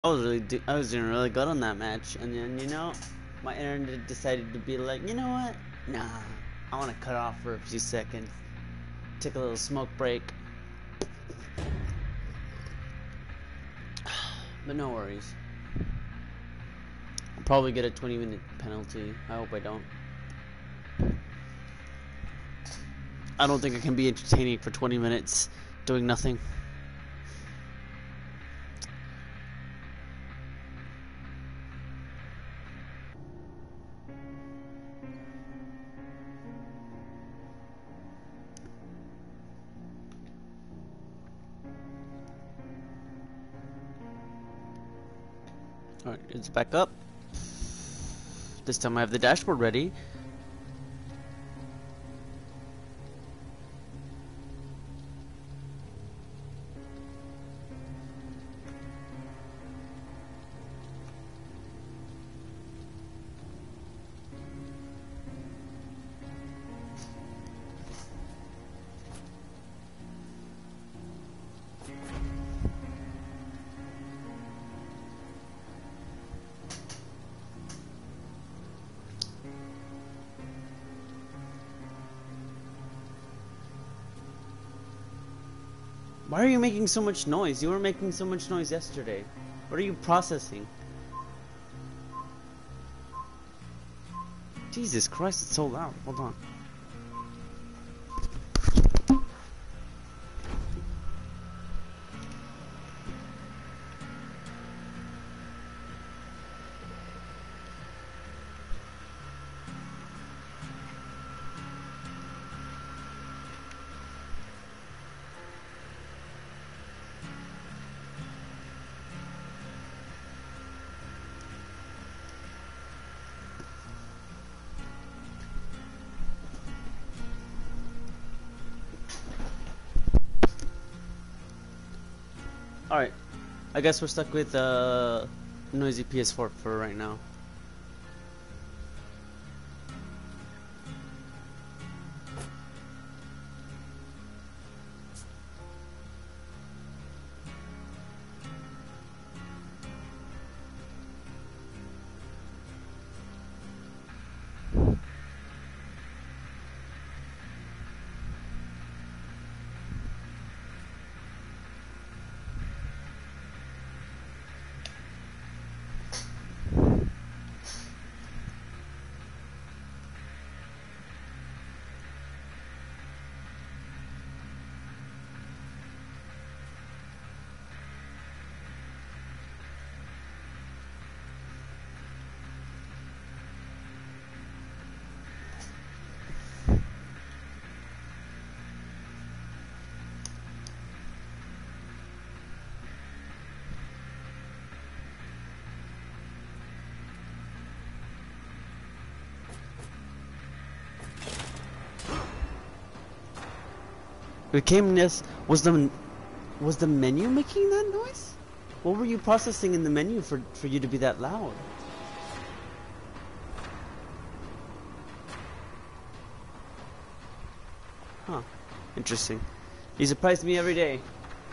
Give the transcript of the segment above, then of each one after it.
I was doing really good on that match, and then my internet decided to be like, you know what? Nah, I want to cut off for a few seconds, take a little smoke break. But no worries. I'll probably get a 20-minute penalty. I hope I don't. I don't think I can be entertaining for 20 minutes doing nothing. Alright, it's back up. This time I have the dashboard ready. Why are you making so much noise? You were making so much noise yesterday. What are you processing? Jesus Christ, it's so loud. Hold on. Alright, I guess we're stuck with noisy PS4 for right now. It came this was the menu making that noise? What were you processing in the menu for you to be that loud? Huh. Interesting. You surprise me every day.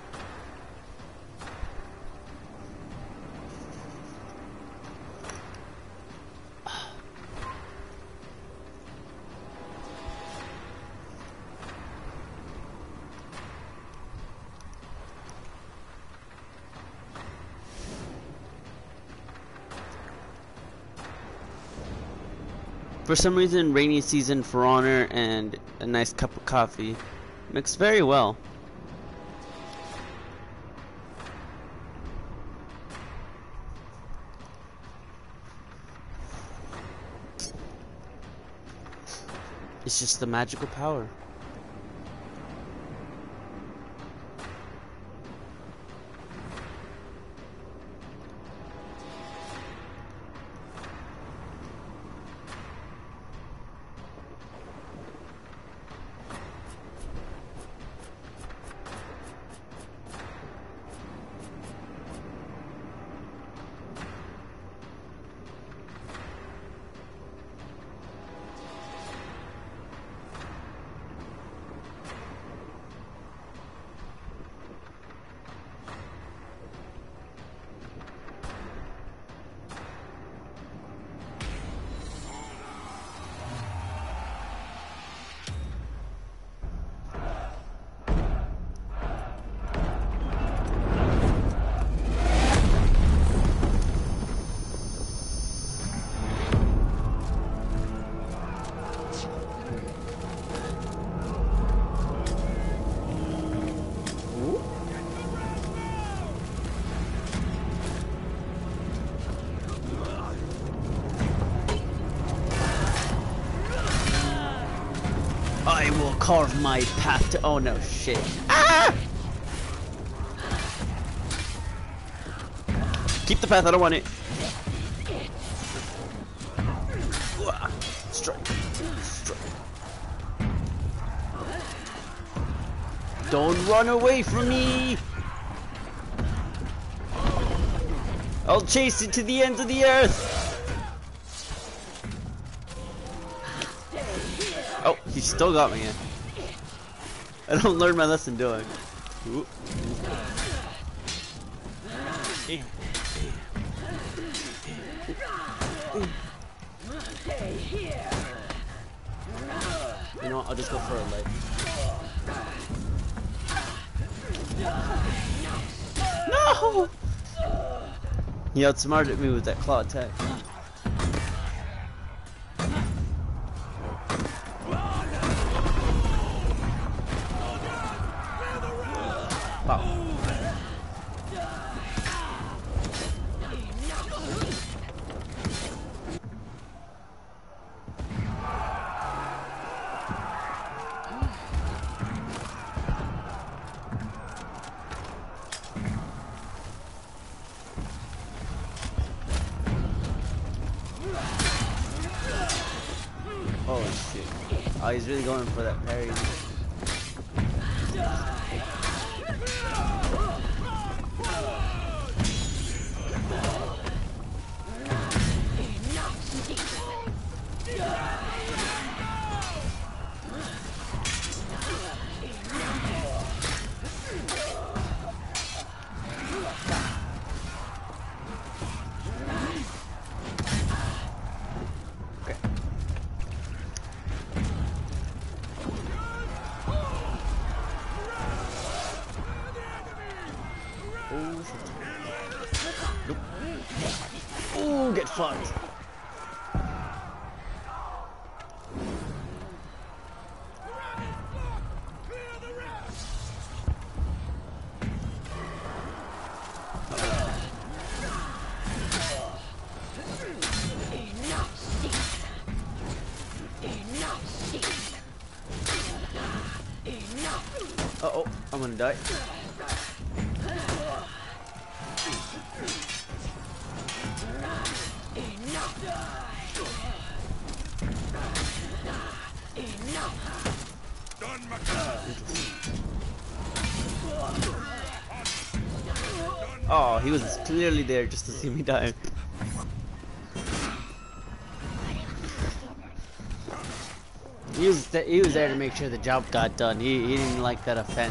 For some reason, rainy season, For Honor, and a nice cup of coffee mix very well. It's just the magical power. carve my path to. Oh no, shit. Ah! Keep the path, I don't want it. Strike. Strike. Don't run away from me! I'll chase it to the ends of the earth! Oh, he still got me in. I don't learn my lesson, do I? Ooh. You know what, I'll just go for a leg. No! He outsmarted me with that claw attack. Wow. Oh shit. Oh, he's really going for that parry. Nope. Ooh, get fucked. Uh-oh, I'm gonna die. Oh, he was clearly there just to see me die. He was there to make sure the job got done. He didn't like that offense.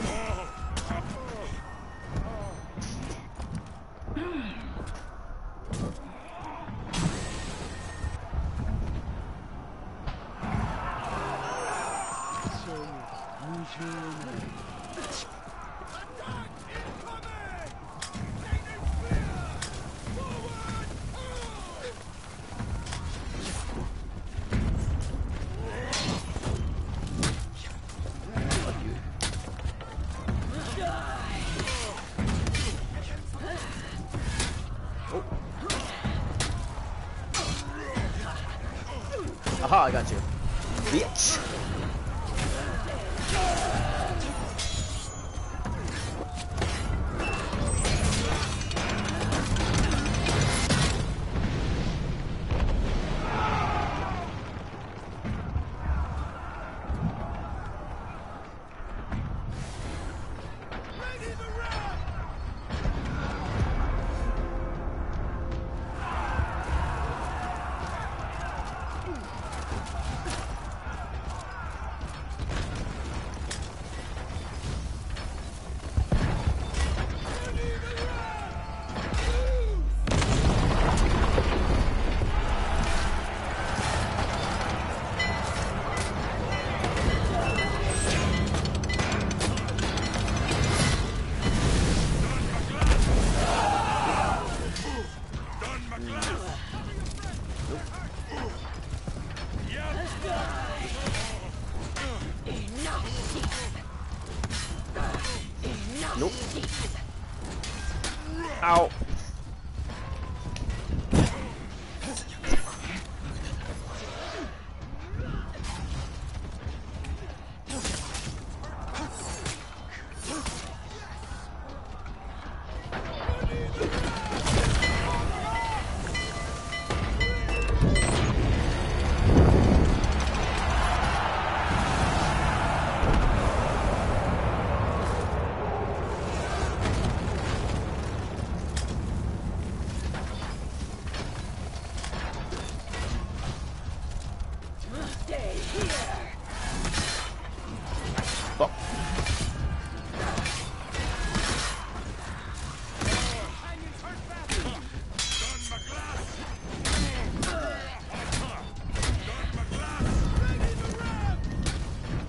Aha, I got you. Bitch.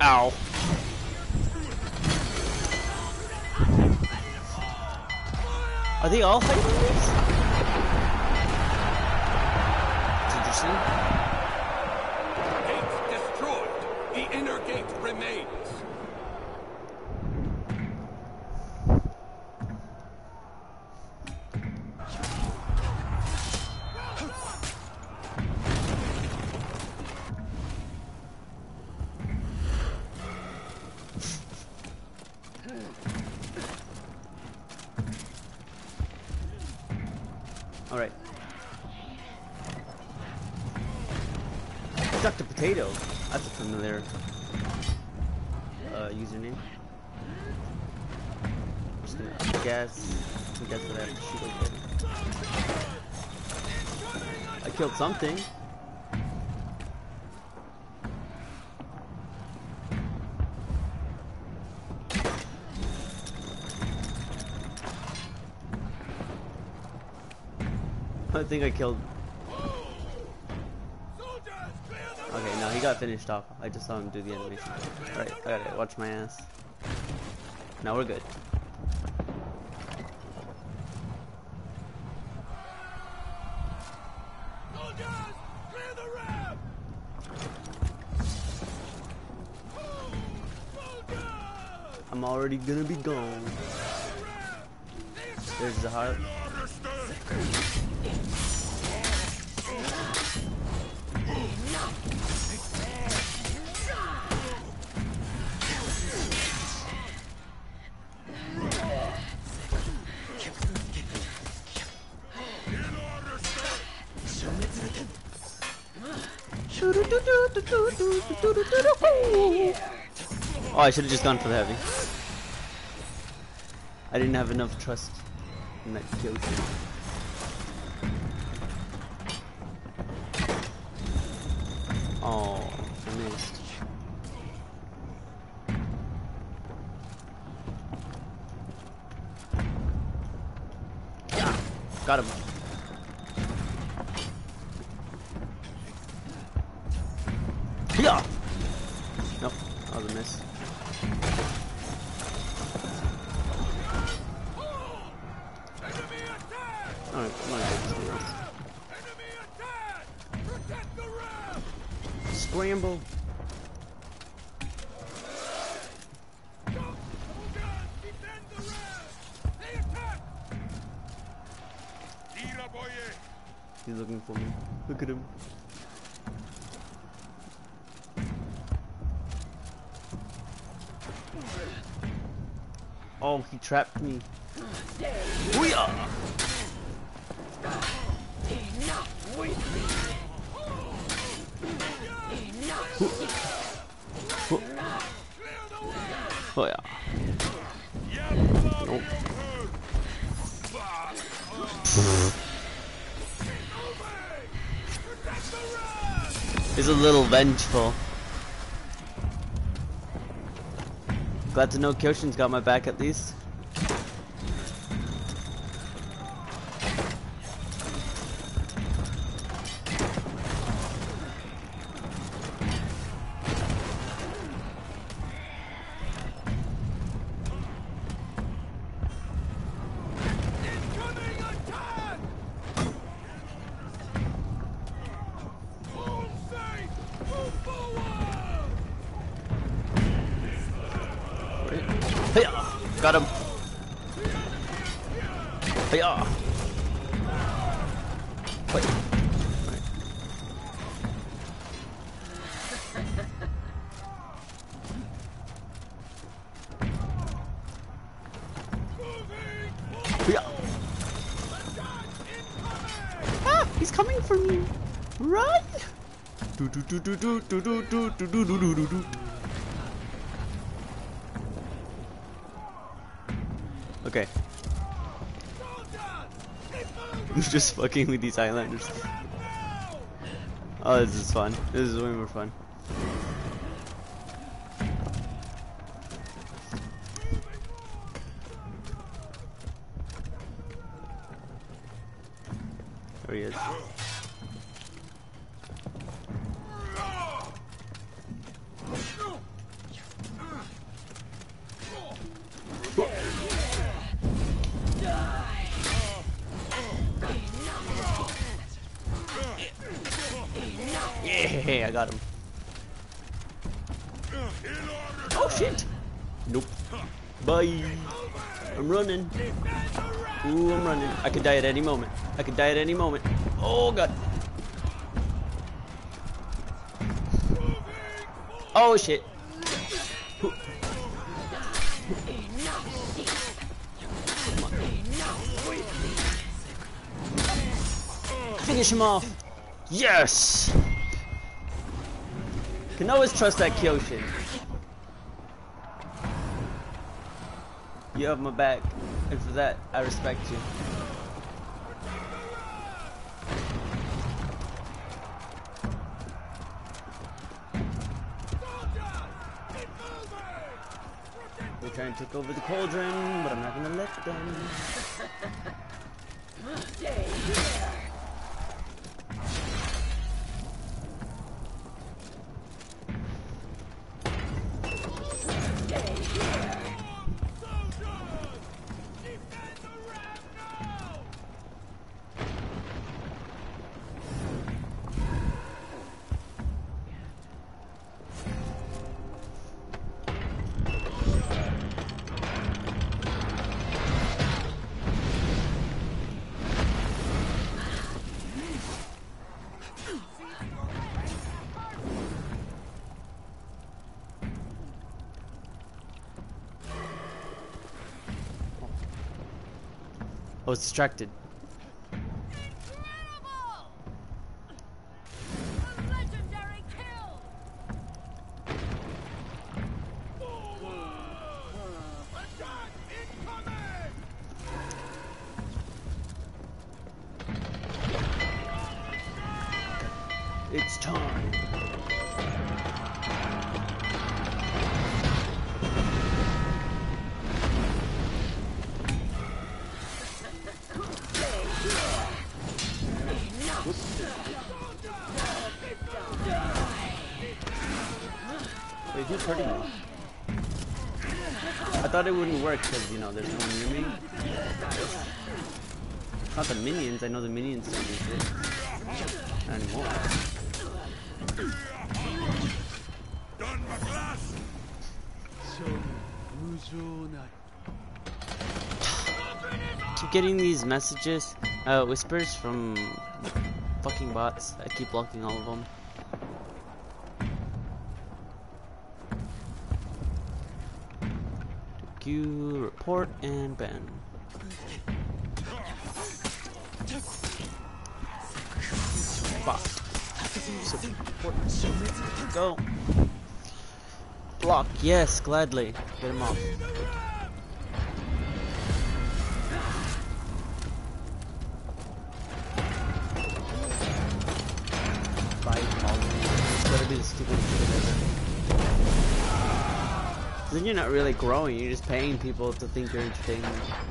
Ow. Are they all fighting these? It's interesting. Gate destroyed. The inner gate remains. Alright. Dr. Potato. That's a familiar username. I'm just gonna guess what I have to shoot again. I killed something. I think I killed. Okay, no, he got finished off. I just saw him do the animation. Alright, I gotta watch my ass. Now we're good. I'm already gonna be gone. There's the heart. Oh, I should have just gone for the heavy. I didn't have enough trust in that Kyojin. Oh, I missed. Yeah, got him. Yeah. Nope, that was a miss. Alright, come on, scramble. He's looking for me. Look at him. Oh, he trapped me. Booyah! Oh yeah. Nope. He's a little vengeful. Glad to know Kyoshin's got my back at least. Got him. Hiya. Wait. Right. Hiya. Ah, he's coming for me. Run. Do do do do do do do do do do do do do. Okay. I'm just fucking with these Highlanders. Oh, this is fun. This is way more fun. There he is. Hey, I got him. Oh shit! Nope. Bye. I'm running. Ooh, I'm running. I could die at any moment. I could die at any moment. Oh god. Oh shit. Finish him off. Yes. Can always trust that Kyoshin. You have my back, and for that, I respect you. They're trying to take over the cauldron, but I'm not gonna let them. Stay here. I was distracted. Incredible! A legendary kill! Attack incoming! It's time. Wait, who's hurting me? I thought it wouldn't work because, you know, there's no one near me. Not the minions. I know the minions don't use it. Not anymore. Done my class! Keep getting these messages, whispers from fucking bots. I keep blocking all of them. Queue, report, and ban. Bot. Support. Go. Block. Yes, gladly. Get him off. It's gotta be the stupidest shit ever. Then you're not really growing, you're just paying people to think you're entertaining.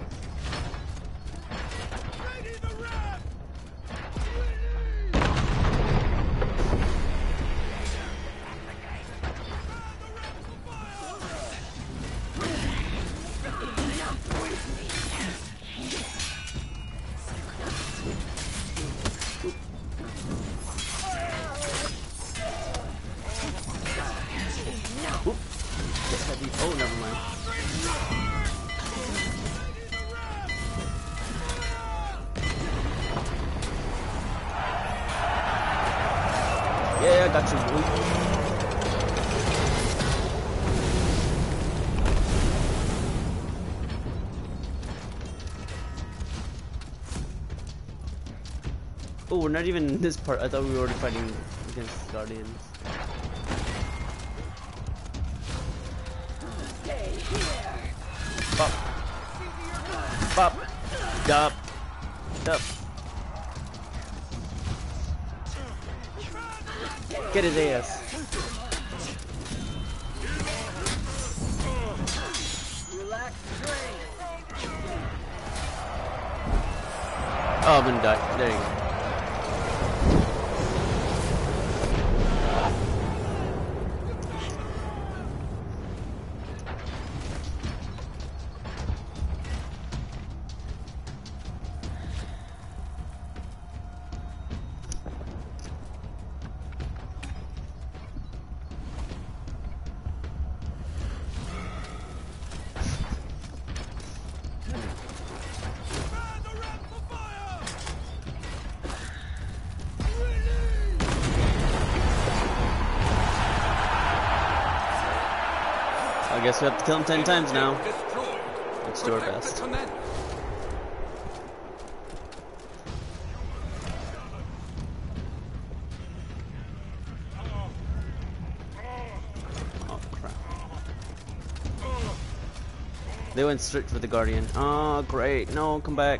Oh, never mind. Yeah, I got you, boy. Oh, we're not even in this part. I thought we were already fighting against Guardians. Bop. Bop. Dup. Dup. Get his ass. Oh, I'm gonna die. There you go. I guess we have to kill him 10 times now. Destroyed. Let's do our Protect best. the commander. Oh crap. They went straight for the Guardian. Oh great. No, come back.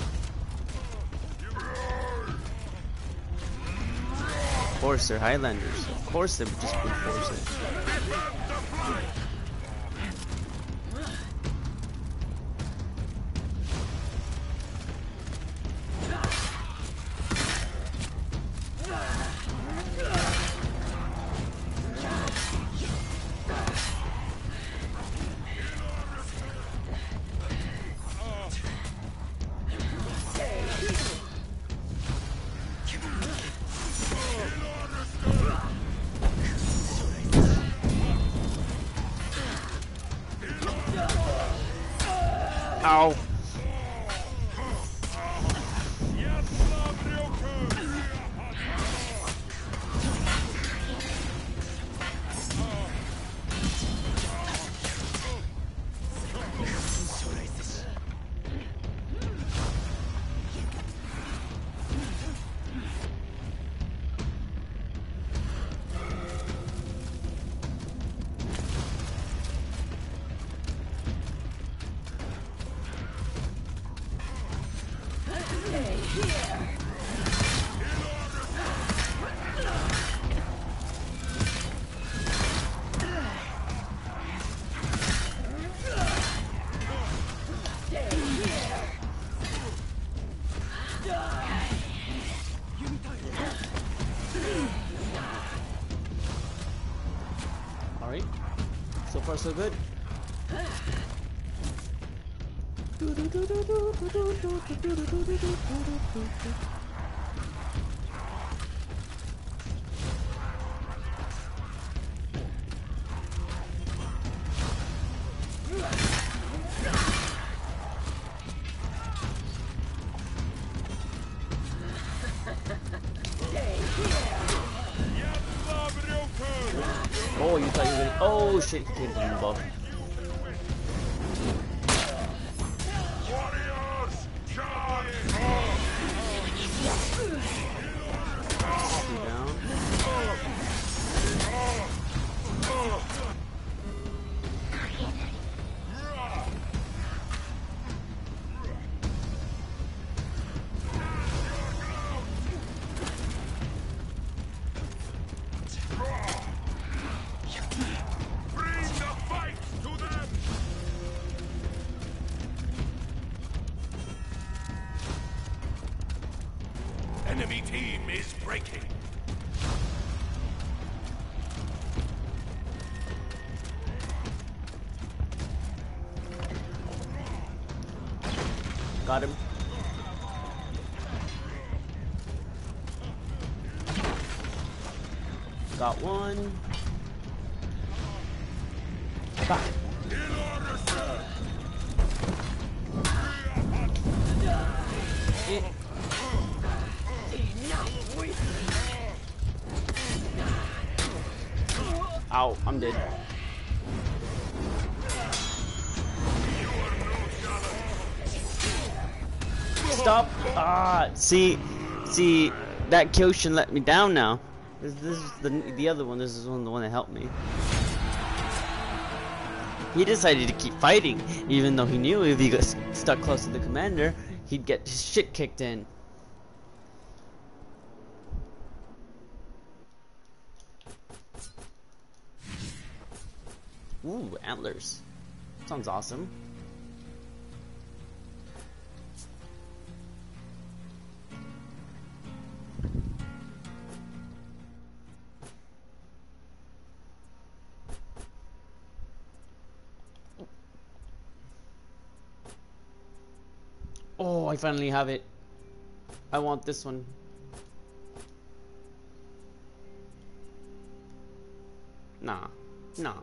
Of course they're Highlanders. Of course they would just brute force it. Ow. Alright. So far so good. Oh, you thought you were gonna. Oh shit, he came from above. Warriors, charge! Two down. Bring the fight to them! Enemy team is breaking. Got him. Got one. Got him. Eh. Ow, I'm dead. Stop! Ah, see, that Kyoshin let me down now. This is the other one. This is the one that helped me. He decided to keep fighting, even though he knew if he got stuck close to the commander, he'd get his shit kicked in. Ooh, antlers. Sounds awesome. Oh, I finally have it. I want this one. Nah. Nah.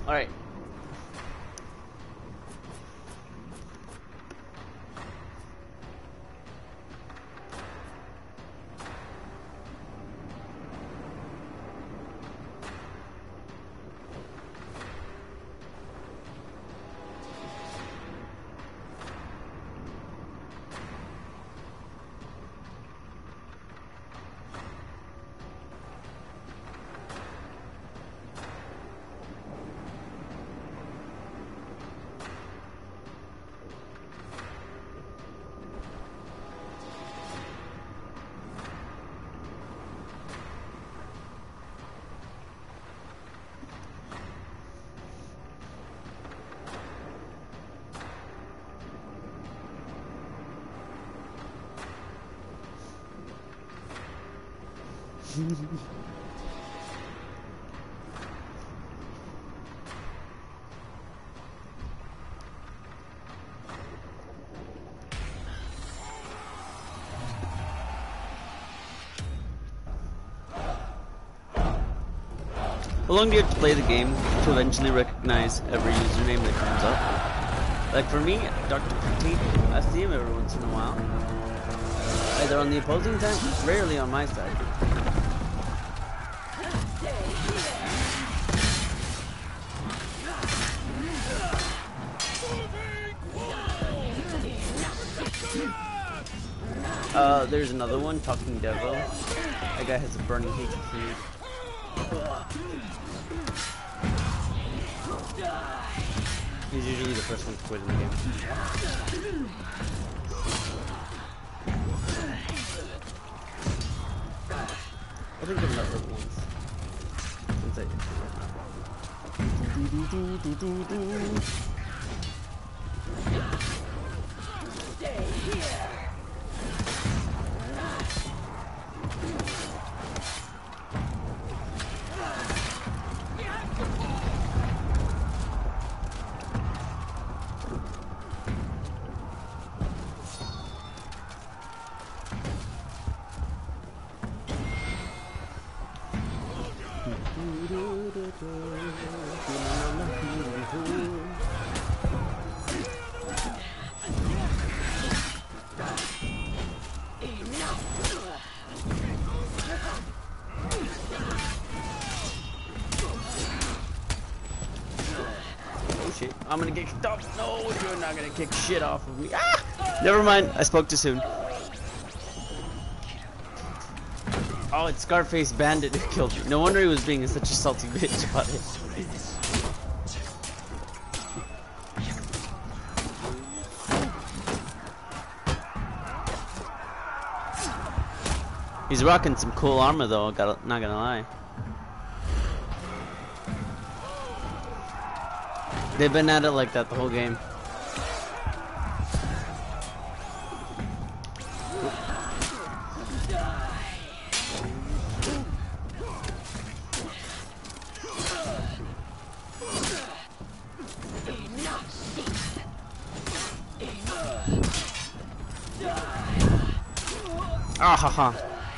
Alright. How long do you have to play the game to eventually recognize every username that comes up? Like for me, Dr. Petite, I see him every once in a while. Either on the opposing side, rarely on my side. There's another one, Talking Devil. That guy has a burning hatred for me. He's usually the first one to quit in the game. I think I've met her once. Since I Stay here. I'm gonna get kicked off. No, you're not gonna kick shit off of me. Ah! Never mind. I spoke too soon. Oh, it's Scarface Bandit who killed me. No wonder he was being such a salty bitch about it. He's rocking some cool armor though. Not gonna lie. They've been at it like that the whole game. Ah ha ha.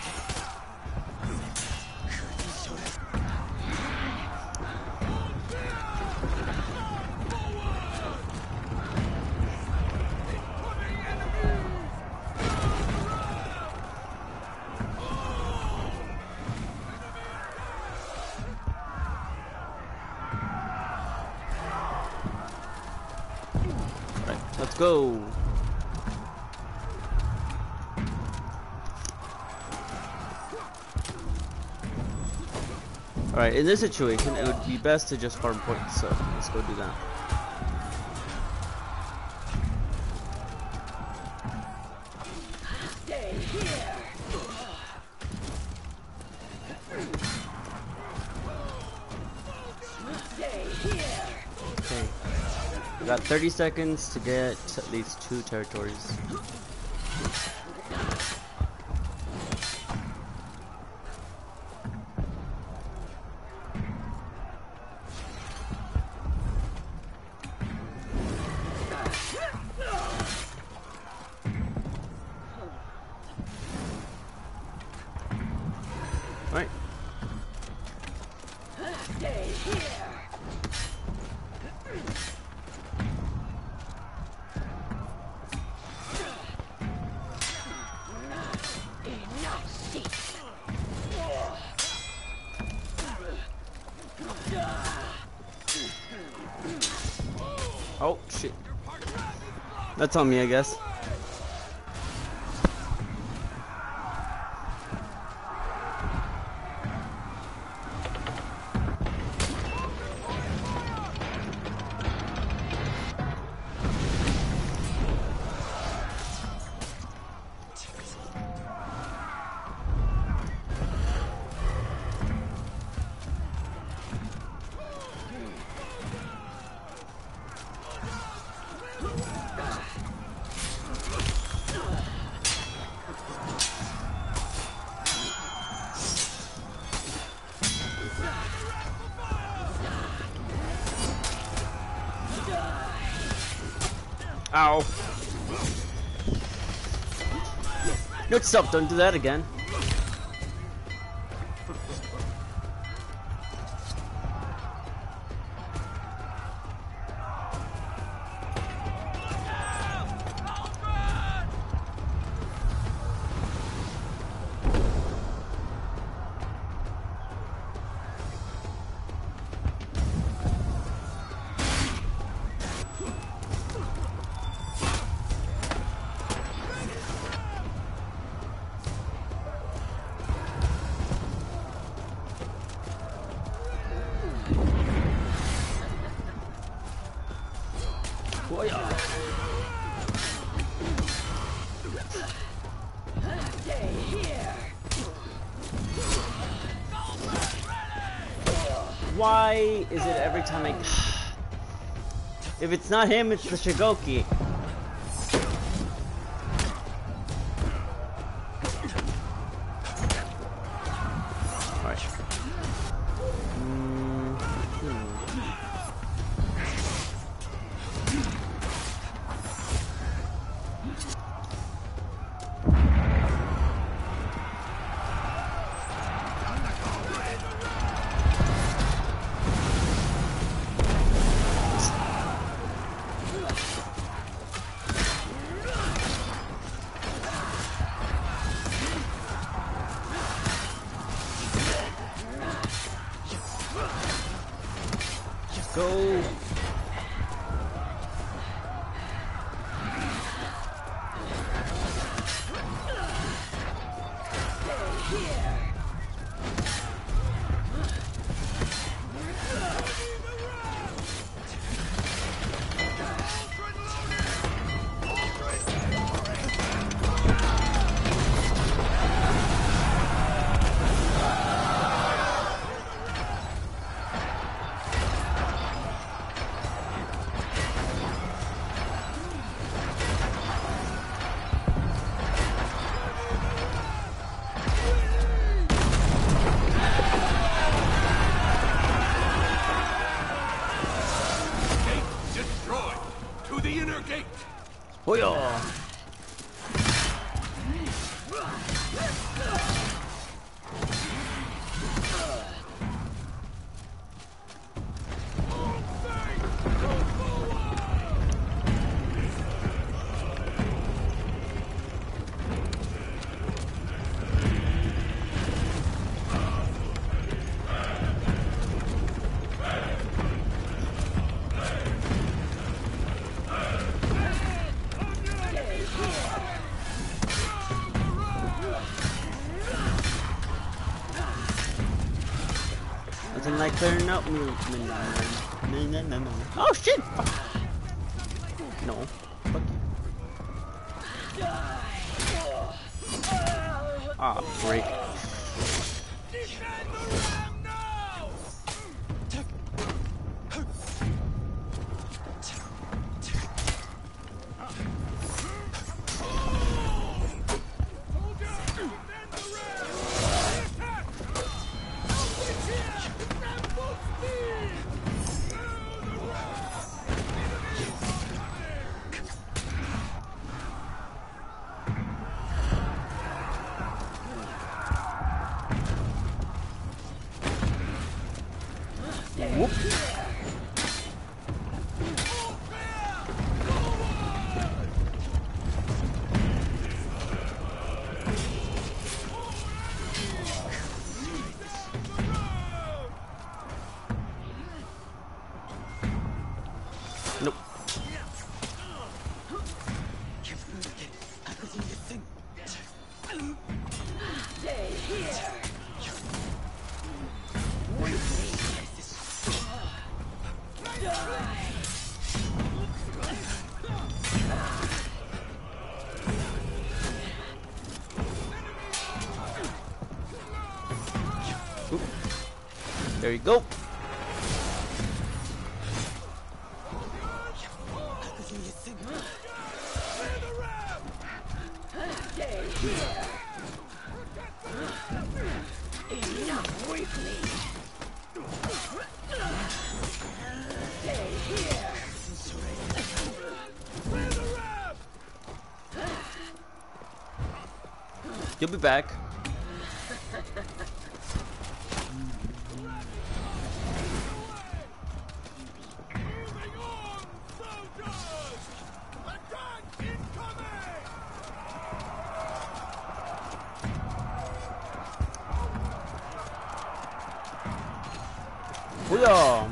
Let's go. Alright, in this situation, it would be best to just farm points, so let's go do that. Stay here. Stay here. Okay. We got 30 seconds to get these 2 territories. Right. Stay here. That's on me, I guess. Ow. No, stop, don't do that again. Stay here. Why is it every time I... If it's not him, it's the Shigoki. Alright. Go. Hoyo! Nothing like clearing out movement. Oh shit! Fuck. No. Fuck you. Ah, break. Whoop. Nope. There you go. Stay here. Enough with me. Stay here. You'll be back. Moving on, soldiers! Attack incoming! Booyah!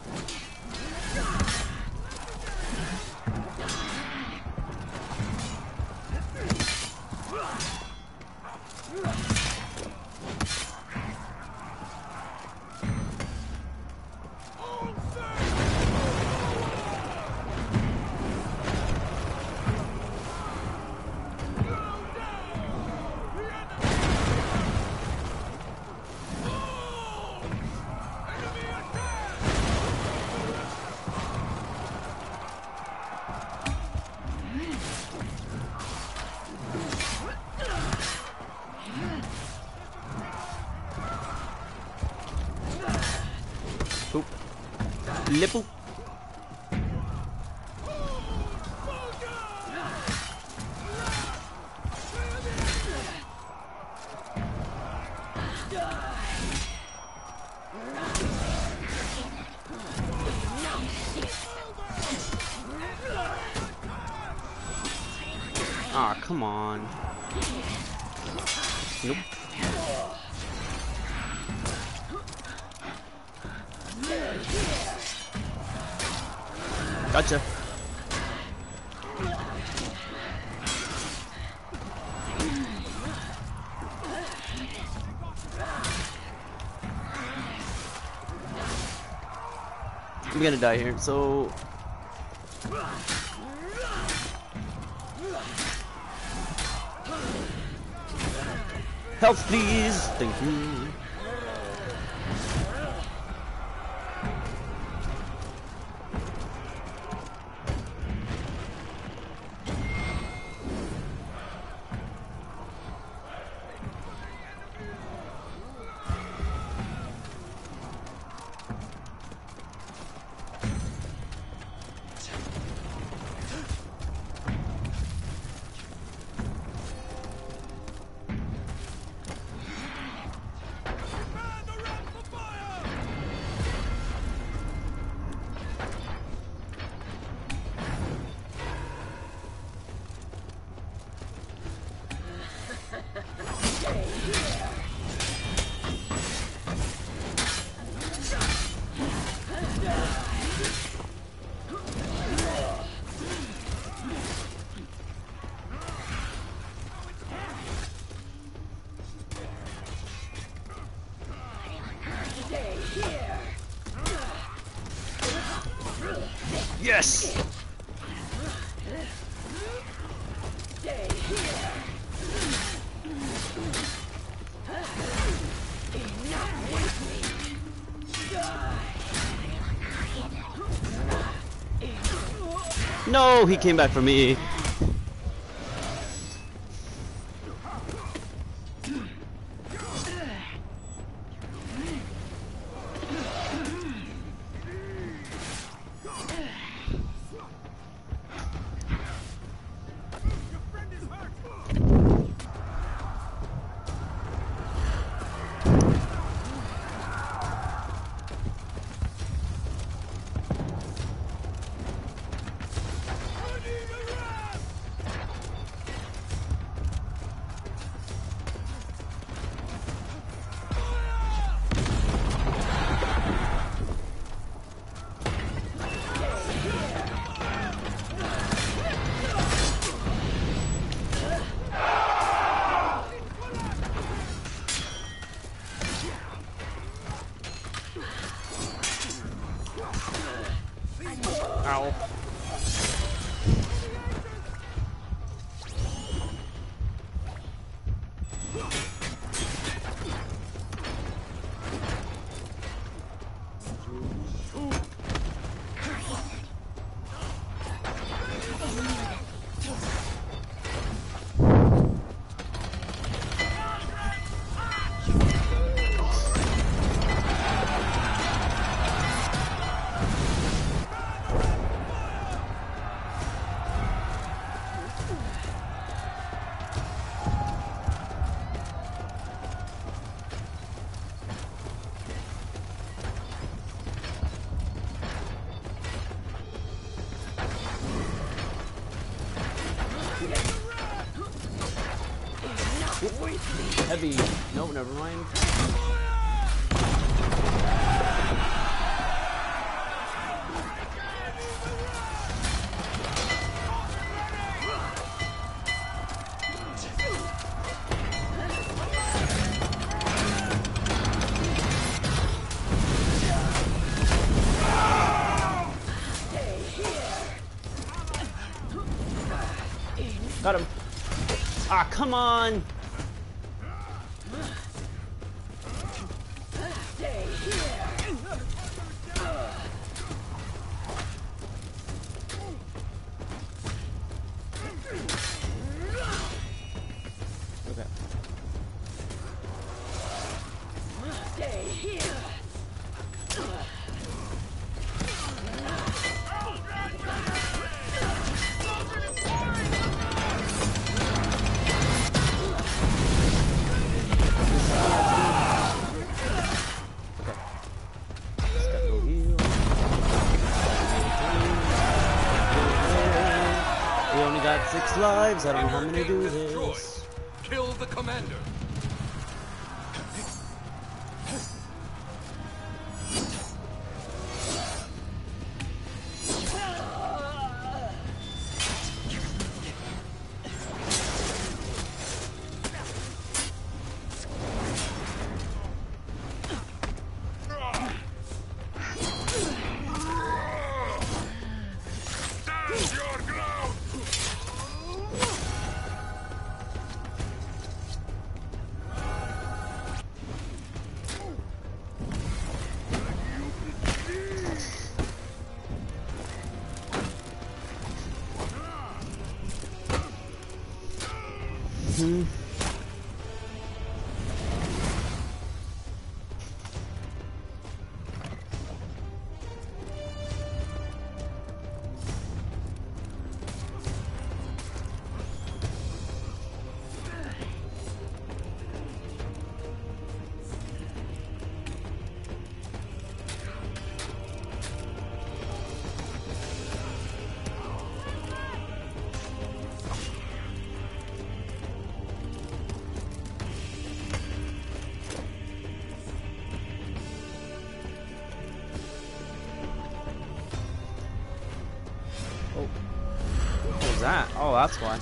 Boop. Lipple. Ah, come on. Nope. Gotcha. I'm gonna die here, so health, please. Thank you. Yes! Stay here. Enough with me. No, he came back for me. Ow. Heavy. Nope, never mind. Got him. Ah, come on. Stay here. Okay. Stay here. We only got 6 lives. I don't know how many do this. Kill the commander. Stand your ground. What was that? Oh, that's why.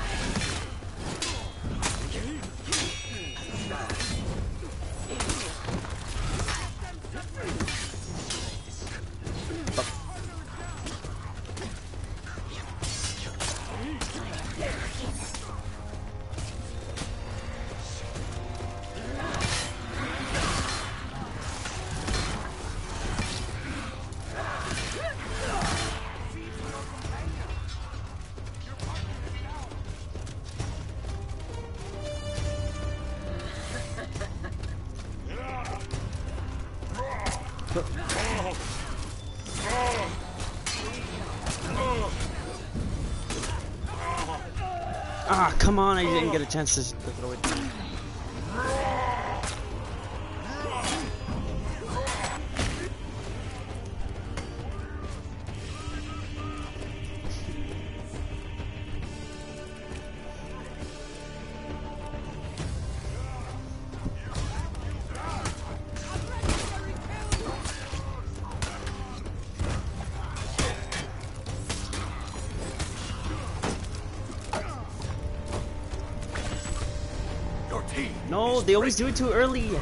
Ah, come on, I didn't get a chance to throw it. Your team. No, they always do it too early.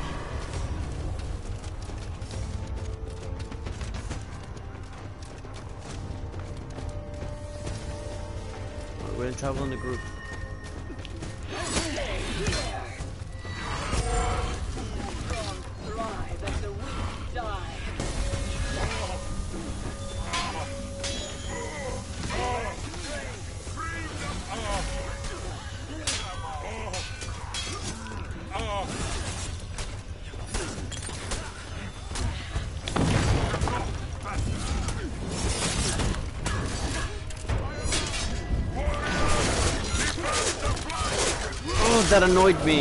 We're gonna travel in a group. Thrive as the weak die. Oh, that annoyed me.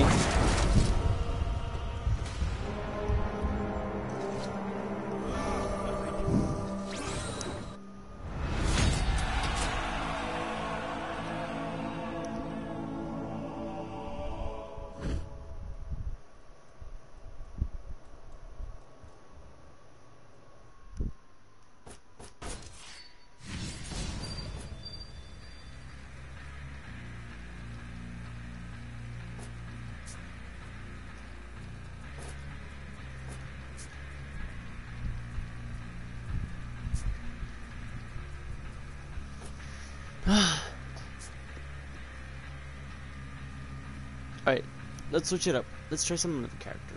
Alright, let's switch it up. Let's try some other character.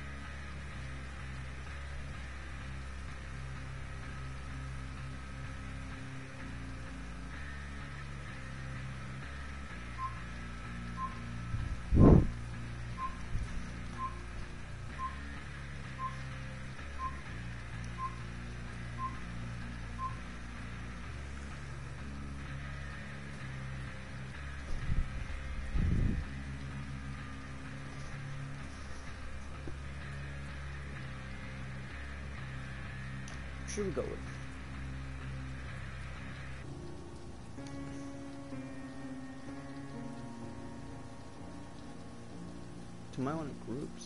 Should we go with? Do I want groups?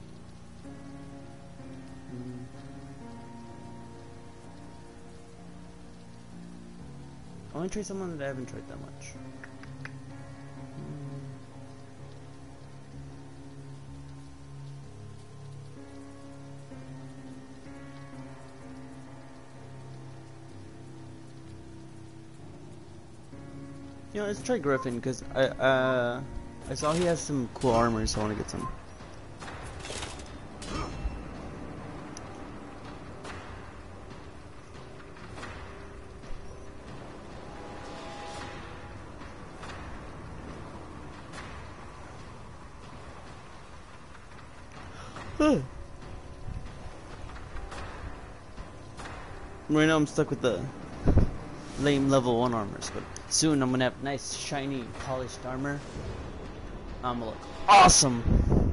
I want to try someone that I haven't tried that much. You know, let's try Griffin because I saw he has some cool armor, so I want to get some. Right now I'm stuck with the lame level 1 armors, but soon I'm gonna have nice, shiny, polished armor. I'm gonna look awesome!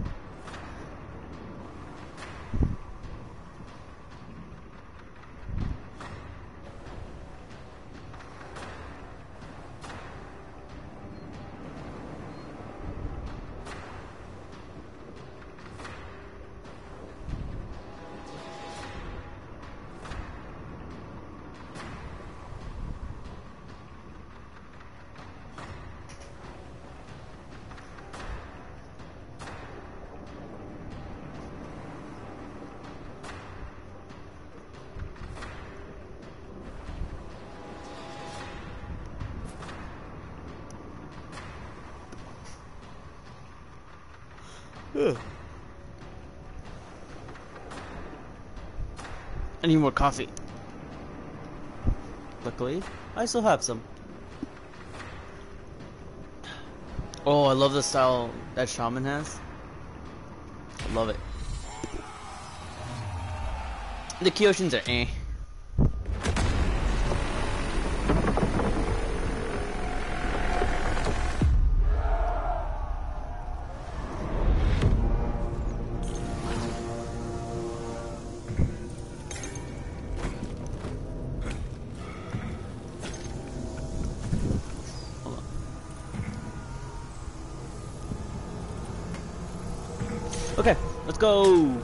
I need more coffee. Luckily, I still have some. Oh, I love the style that Shaman has. I love it. The Kyoshins are eh. Okay, let's go.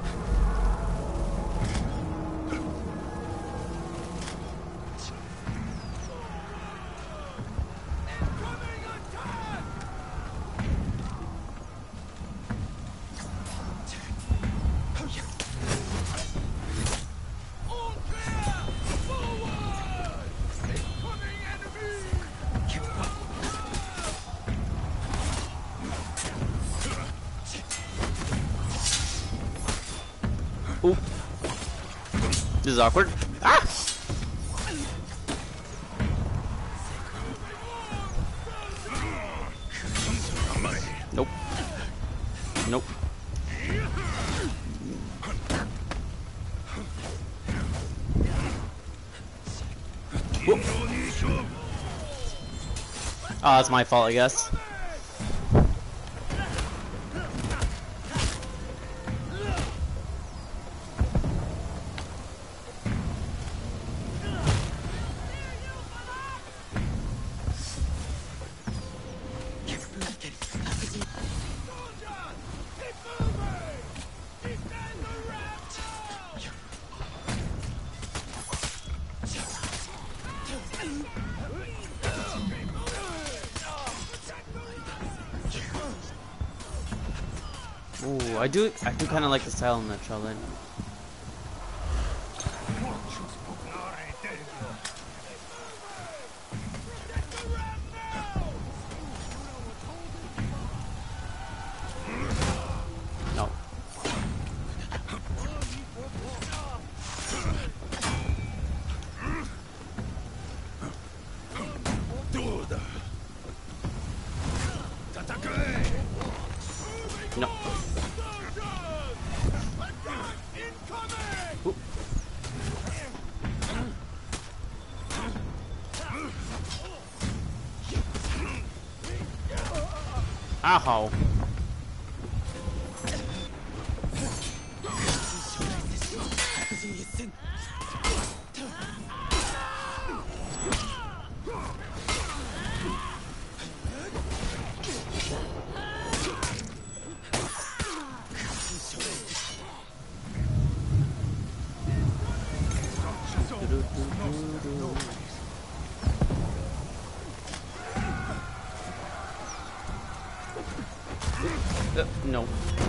Ooh. This is awkward. Ah! Nope. Nope. Whoop. Oh, it's my fault, I guess. Ooh, I do kind of like the style in that Shaolin. No. Oop. Ow. No.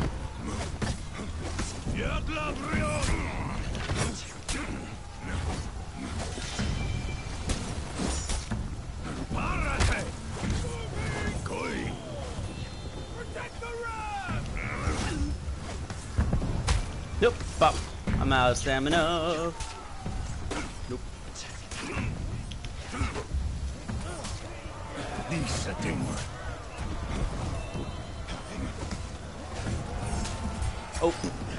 Nope. Pop. I'm out of stamina. Nope. Oh.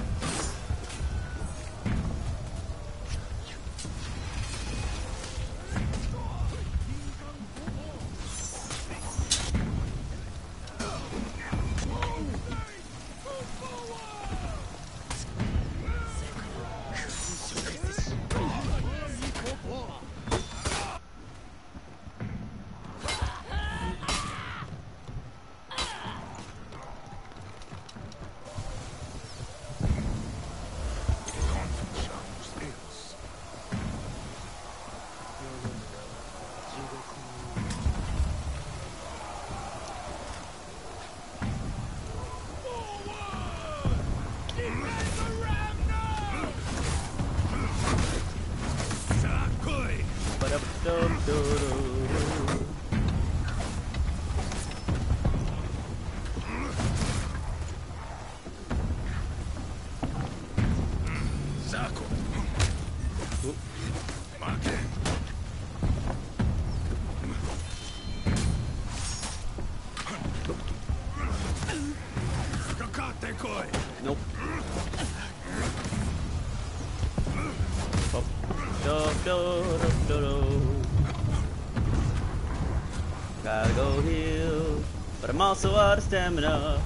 Nope. Gotta go heal, but I'm also out of stamina.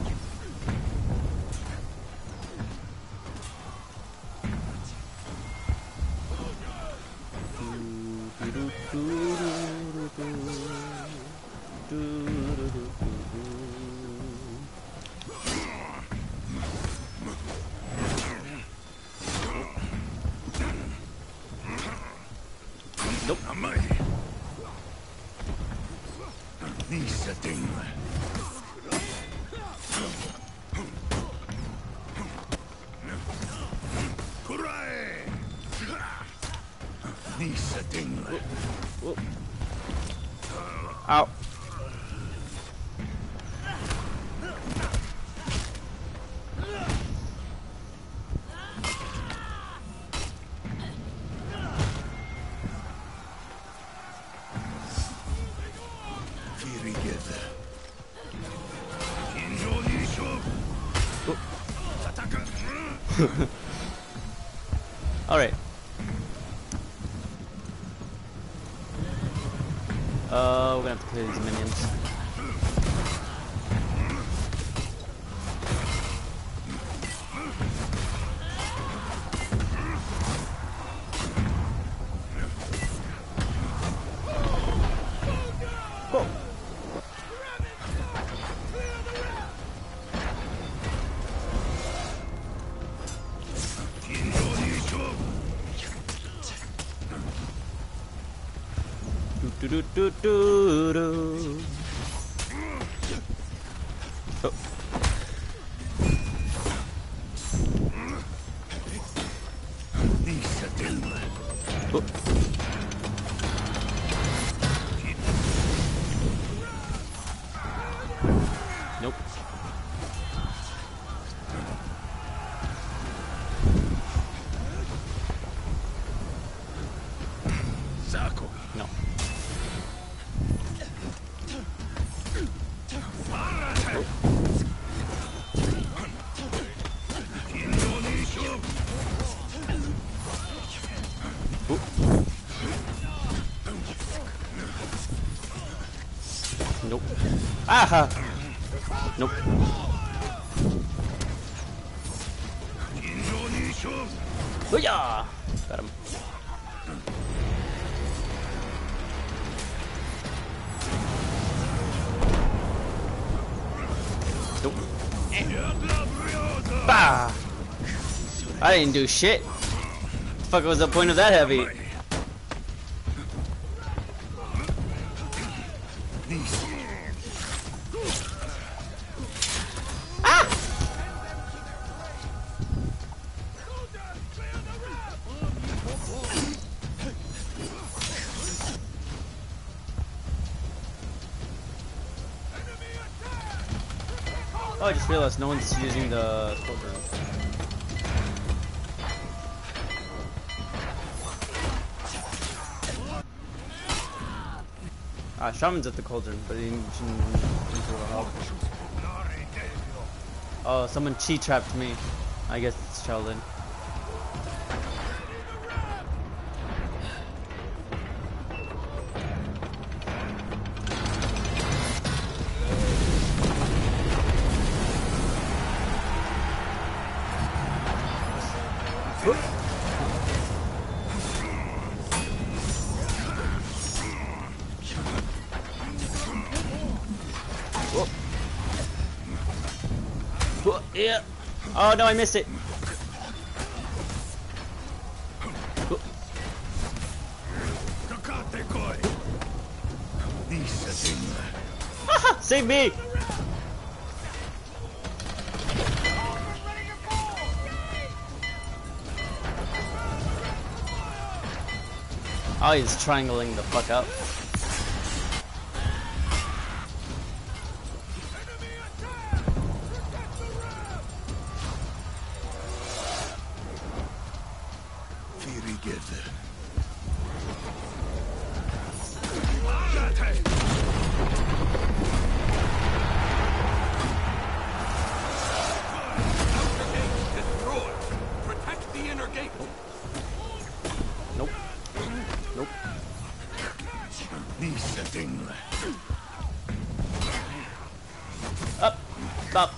Nope. Whoop. Ow. All right. We're gonna have to kill these minions. Whoa. Do do do do do. Oh. Oh. Nope. No. Haha. Nope. Booyah! Got him. Nope. Bah! I didn't do shit. The fuck was the point of that heavy? Oh, I just realized no one's using the cauldron. Shaman's at the cauldron, but he didn't help. Oh, someone chi trapped me. I guess it's Sheldon. Yeah. Oh no, I missed it. Save me! Oh, he's triangling the fuck up. Up, up.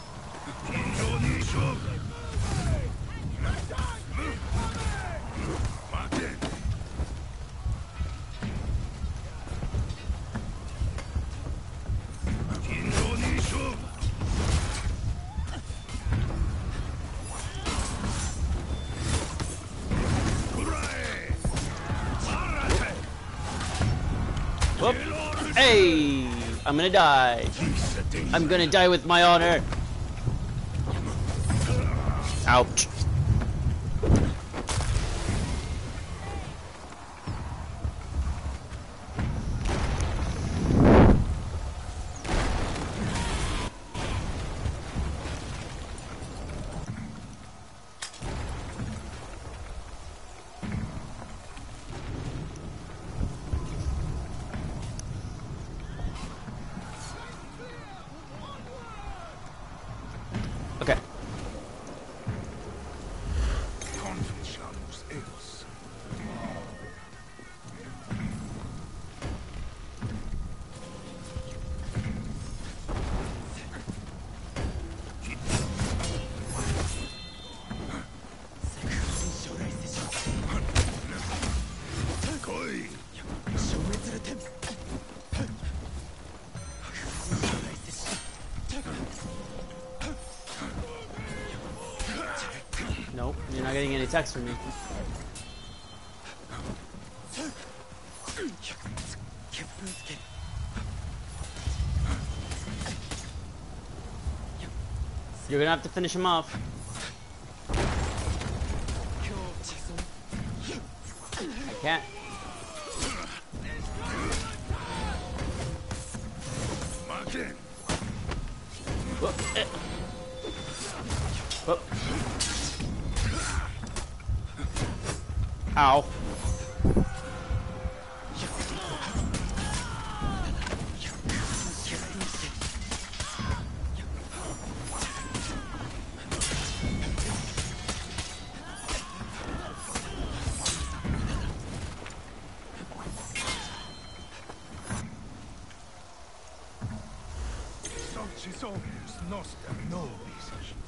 Whoop. Hey, I'm gonna die. I'm gonna die with my honor. Ouch. Okay. Nope, you're not getting any text from me. You're gonna have to finish him off. I can't. Whoop. Whoop. Ow. noster nobis.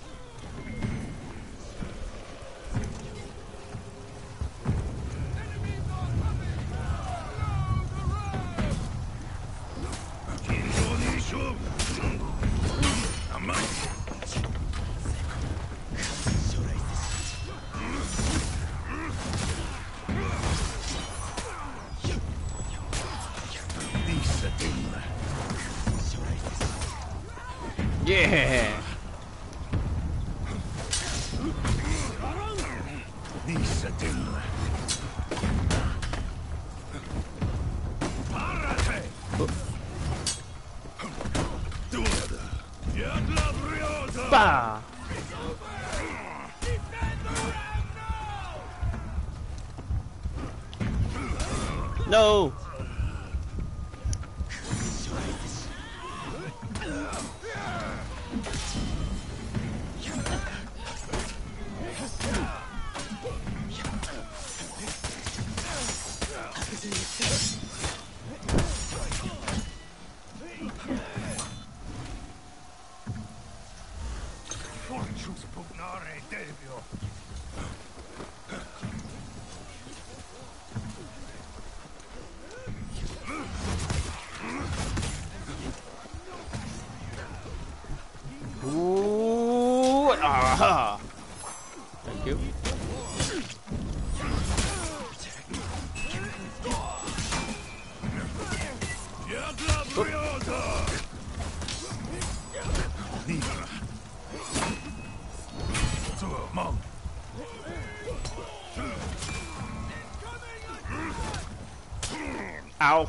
Yeah. Bah. No. Fortune's pugnare devio. Ooh. Ah. Thank you. Ow.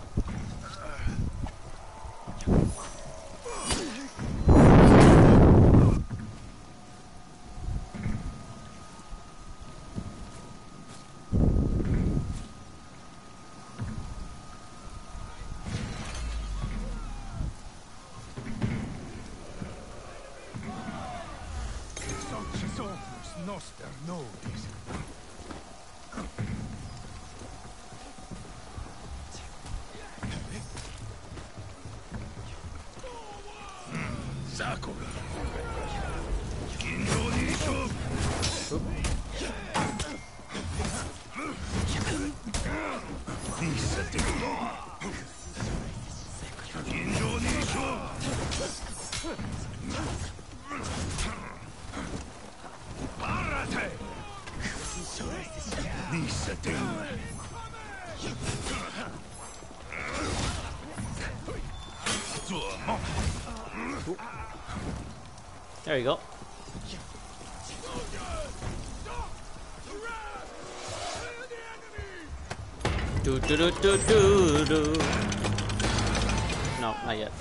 Noster nobis. Sakura. Ginjo ni shofu. Nisate. Ginjo ni shofu. Parate. Nisate. There you go. Do do do do do do. No, not yet.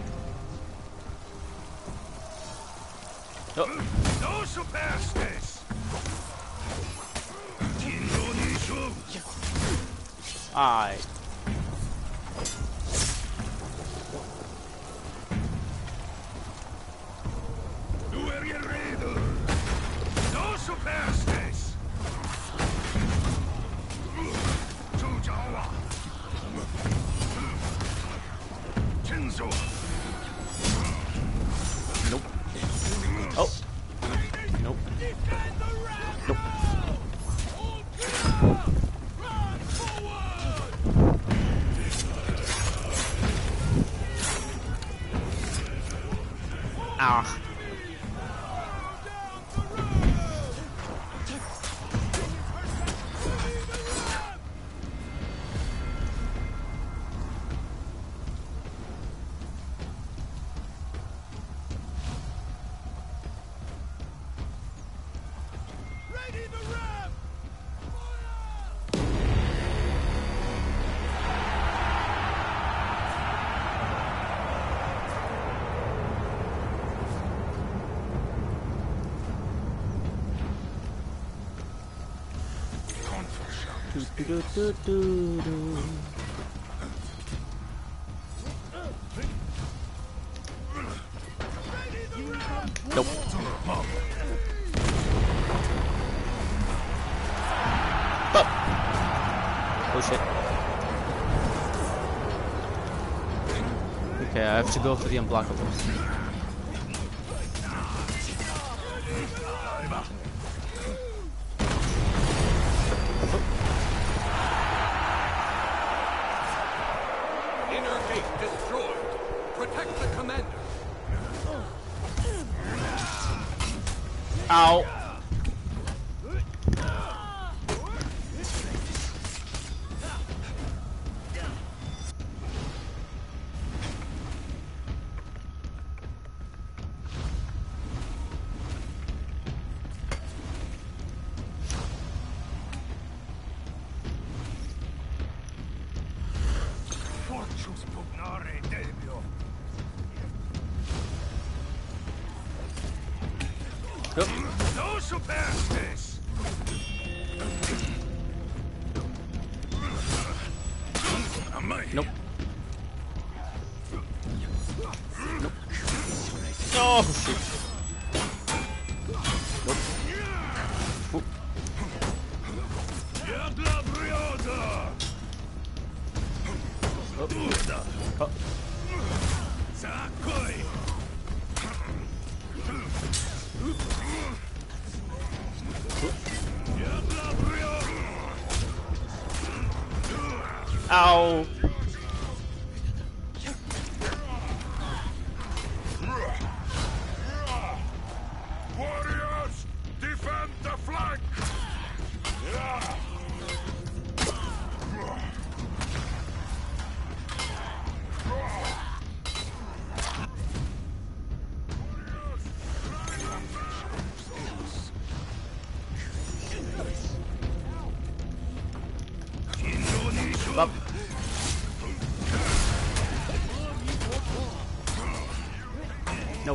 Oh. No superstitious. Aye. No superstitious. Nope. Oh. Nope. Nope. Ah. Do do do do do. Nope. Oh. Oh shit. Okay, I have to go for the unblockables. Ow. Fortius pugnare debio. Yep. No superstes. Amai. Nope. Nope. Oh shit. Nope. Oop. Jadla brioda. Oh. Zakoj. Jadla brioda. Ow. Warriors, defend the flank. Up. Nope.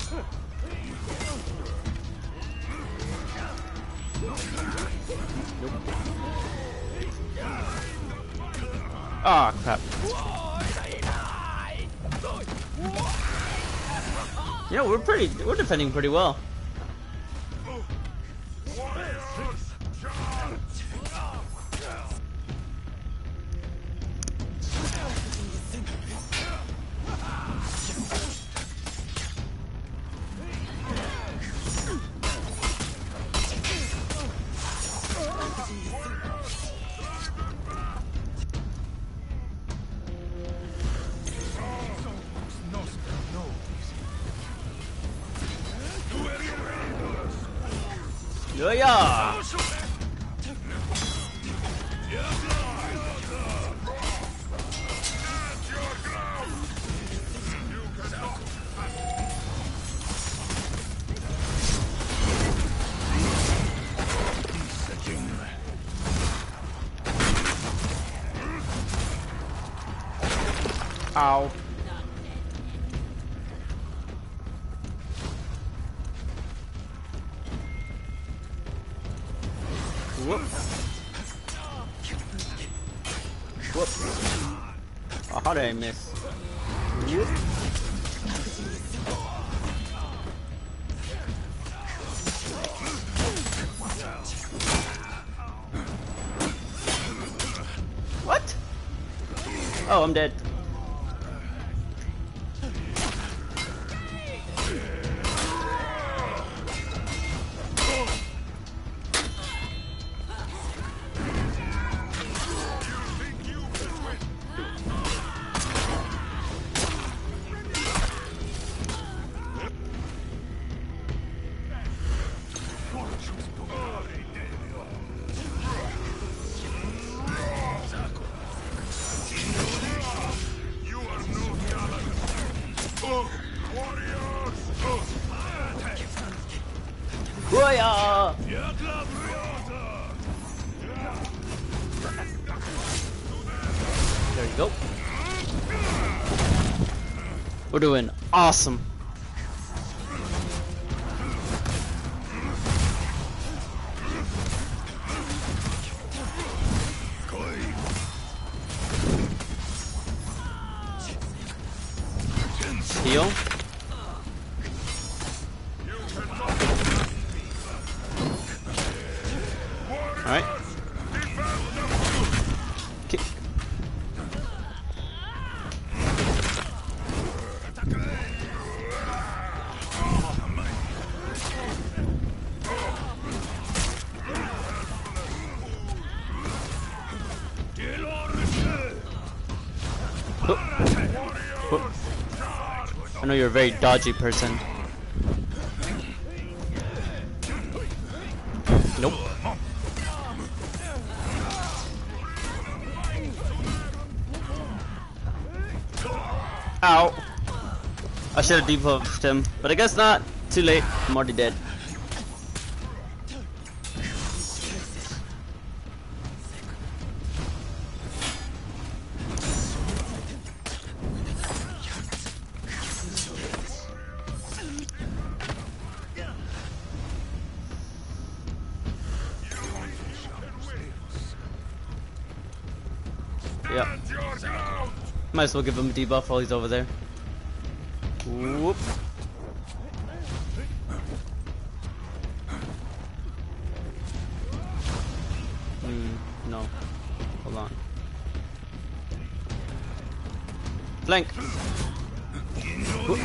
Nope. Ah, crap. Yeah, we're defending pretty well. Yeah, yeah. Ow. Whoop. Whoop. Oh, how did I miss? Whoop. What? Oh, I'm dead. Booyah! There you go. We're doing awesome. Heal. Alright. Kick. I know you're a very dodgy person. Nope. Ow. I should have debuffed him, but I guess not. Too late. I'm already dead. Yep. Might as well give him a debuff while he's over there. Whoop. No. Hold on. Flank! Whoop.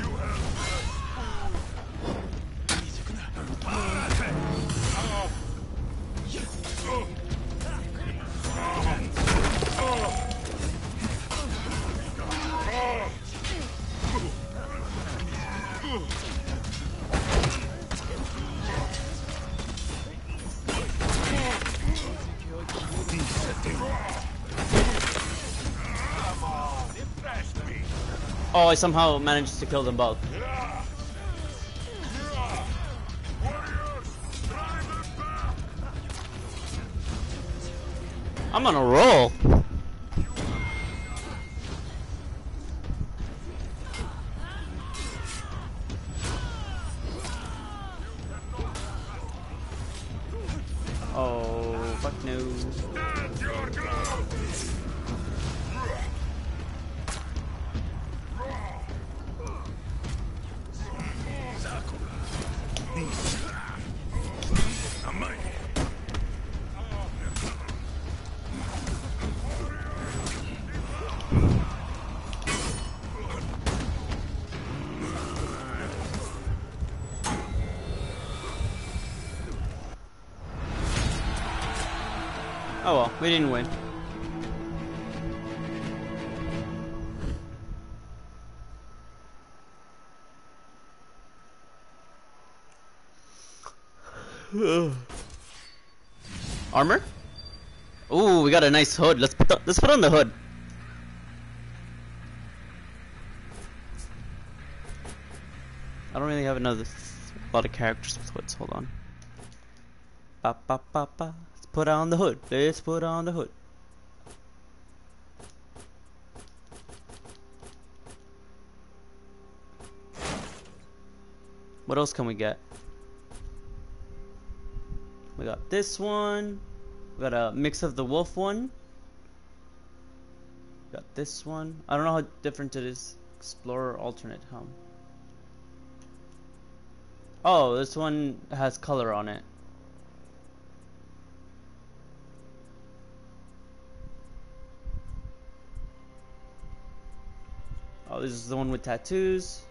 Oh, I somehow managed to kill them both. I'm on a roll. Oh, fuck no. Oh well, we didn't win. Armor? Ooh, we got a nice hood. Let's put on the hood. I don't really have a lot of characters with hoods. Hold on. Ba ba ba ba. Let's put on the hood. Let's put on the hood. What else can we get? We got this one. We got a mix of the wolf one. We got this one. I don't know how different it is. Explorer alternate, huh? Oh, this one has color on it. Oh, this is the one with tattoos.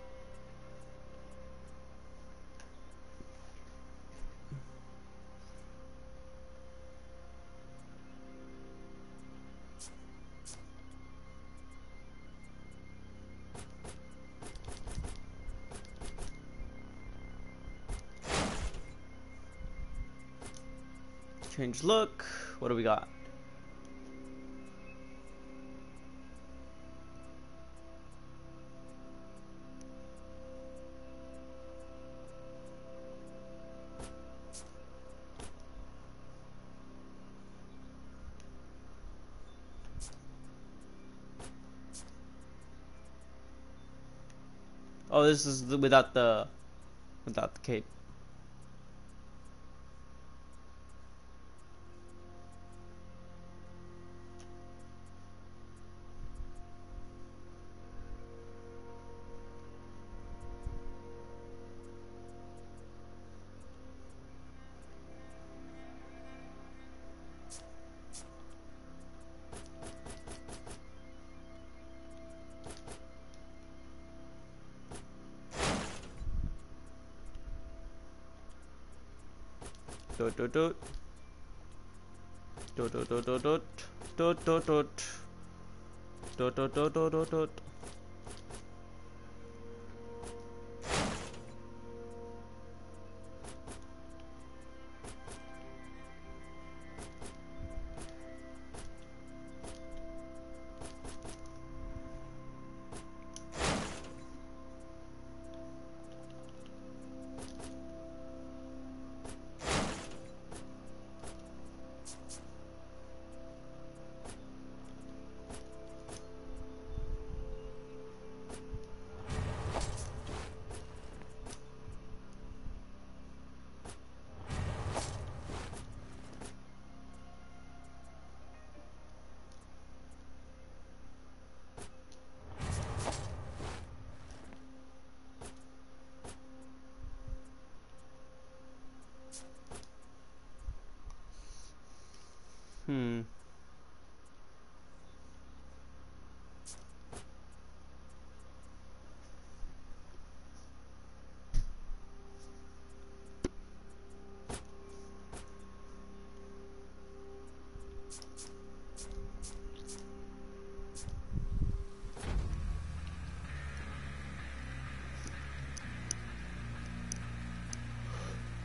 Change look. What do we got? Oh, this is without the cape. Dot dot dot dot dot dot dot dot dot dot dot dot dot dot dot dot.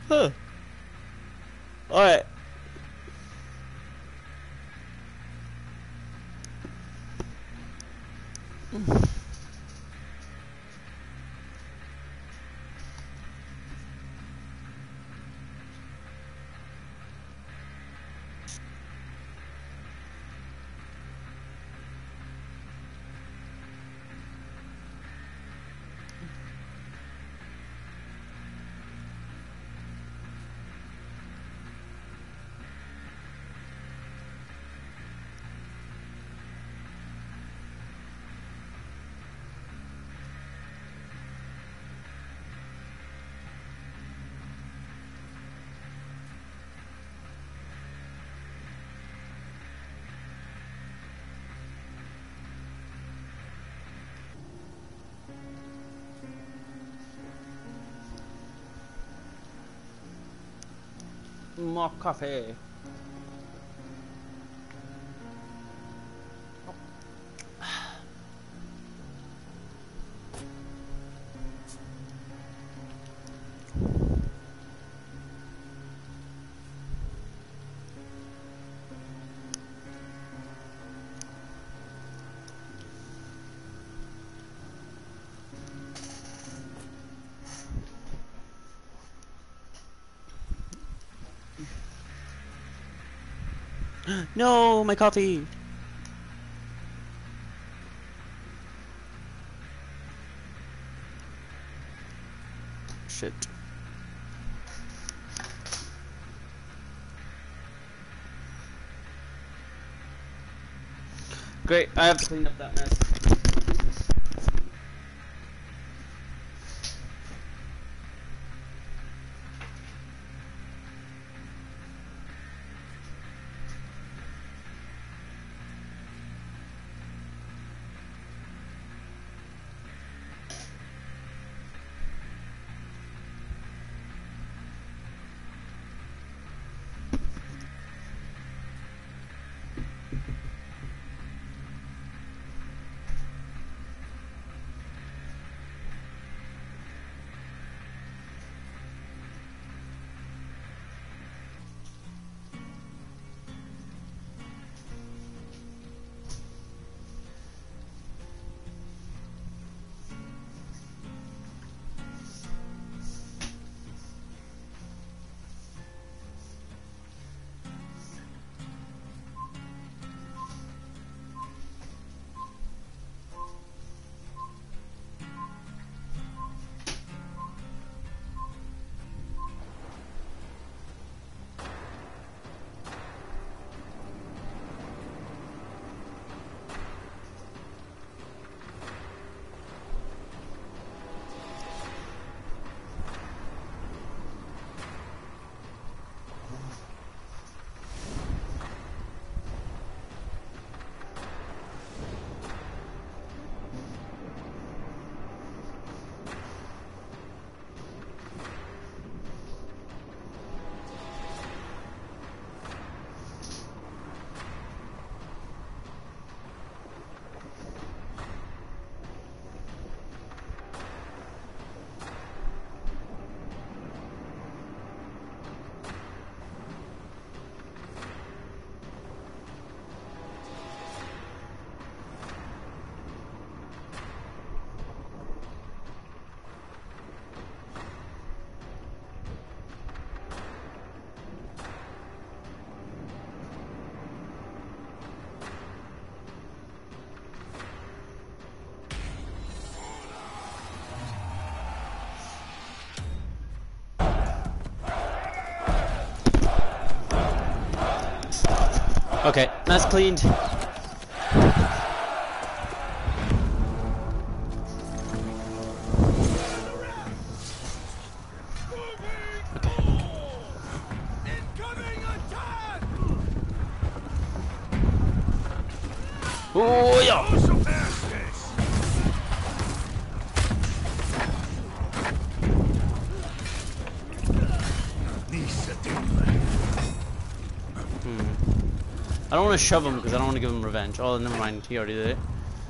Huh. Alright. More coffee. No, my coffee. Shit. Great, I have to clean up that mess. Okay, that's cleaned. Oh yeah. I don't want to shove him because I don't want to give him revenge. Oh, never mind. He already did it.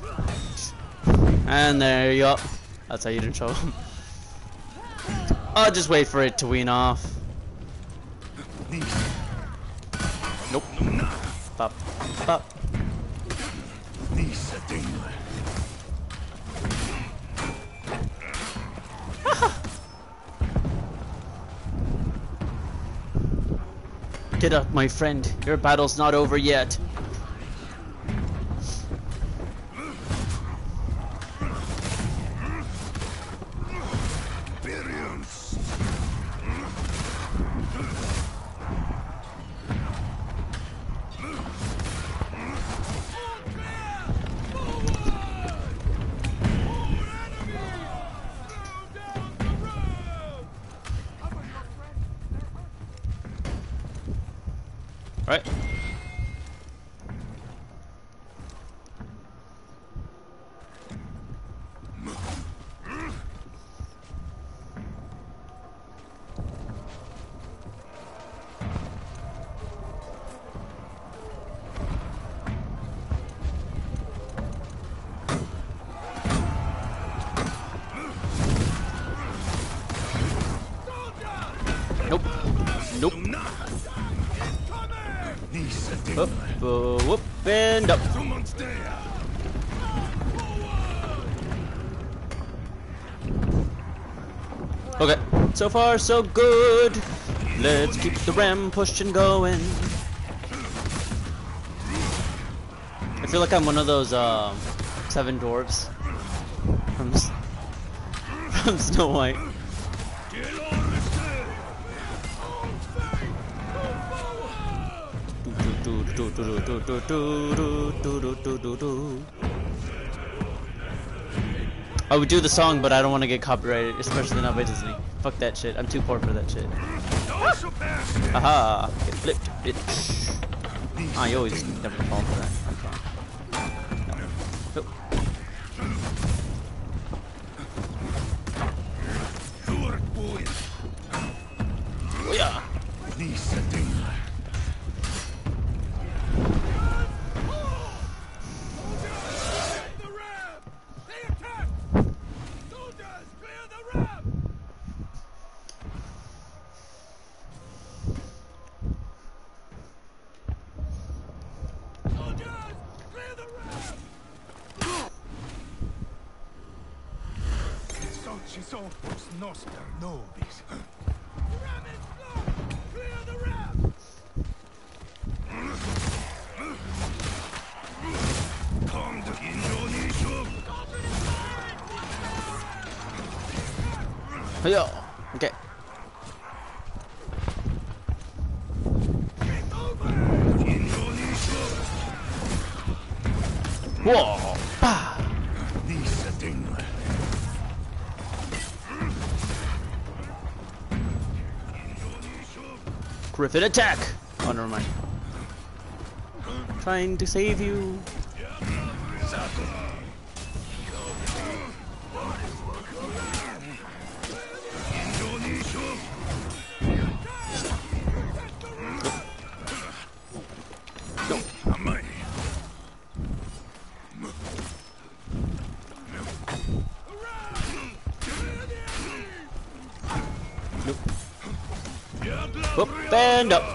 And there you go. That's how you didn't shove him. I'll just wait for it to wean off. Nope. Pop. Pop. Get up, my friend. Your battle's not over yet. Right. Nope. Nope. Up, whoop, and up. Okay, so far so good. Let's keep the ram pushing going. I feel like I'm one of those 7 dwarves from Snow White. I would do the song, but I don't want to get copyrighted, especially not by Disney. Fuck that shit. I'm too poor for that shit. Haha, get flipped, bitch. Ah, you always never fall for that. I'm fine. No. Oh yeah. Noster nobis. Yo, okay. Whoa! Bah! Griffin attack! Oh, never mind. Trying to save you. Up and up.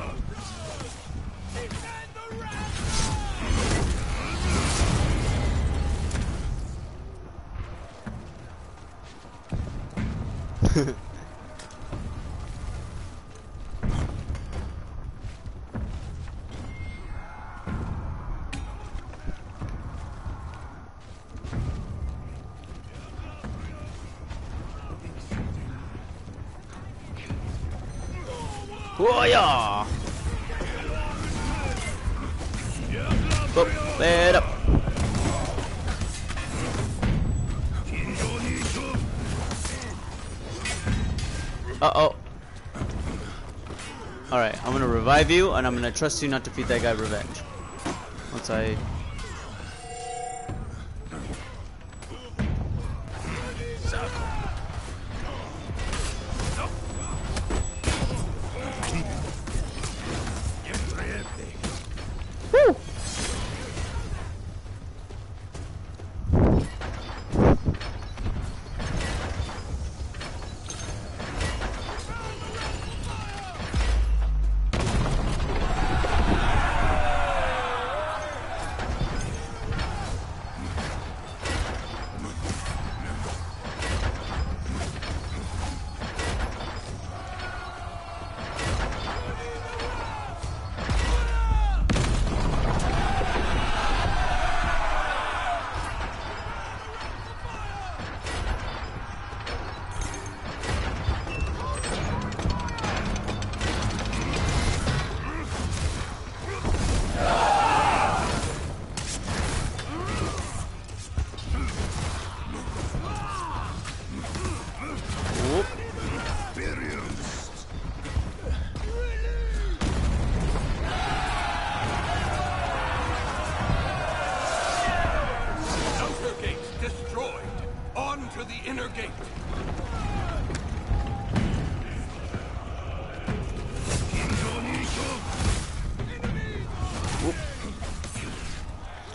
Oh yeah! Up and up. Uh-oh. Alright, I'm gonna revive you, and I'm gonna trust you not to feed that guy revenge. Once I... Woo!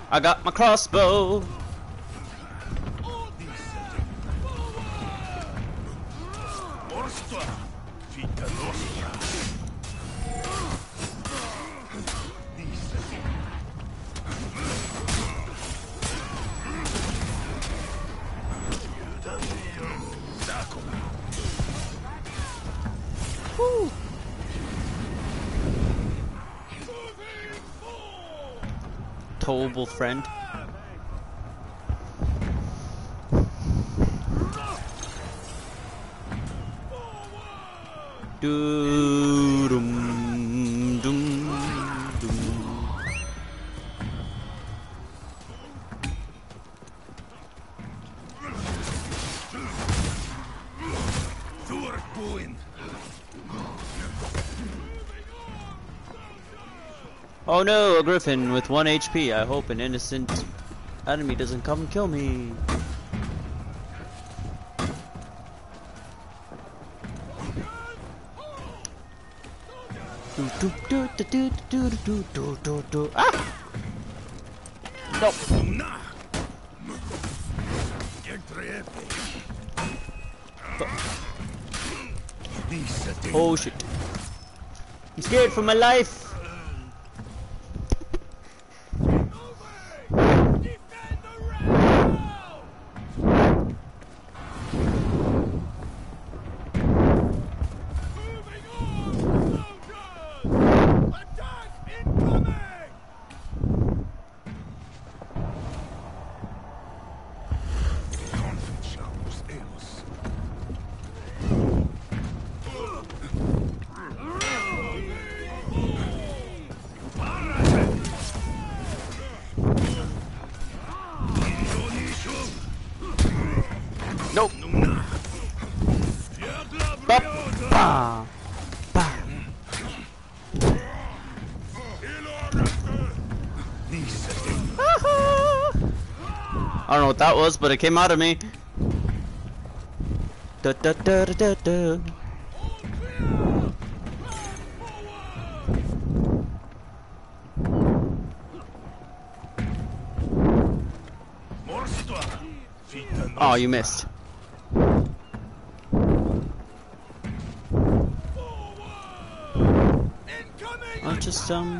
I got my crossbow. Woo. Towable friend. Doo-dum, dum, dum. Oh no, a griffin with 1 HP. I hope an innocent enemy doesn't come and kill me. Ah! Nope. Oh shit. I'm scared for my life. Nope. Ba, ba, ba. I don't know what that was, but it came out of me. Da, da, da, da, da, da. Oh, you missed. I'll just Oh,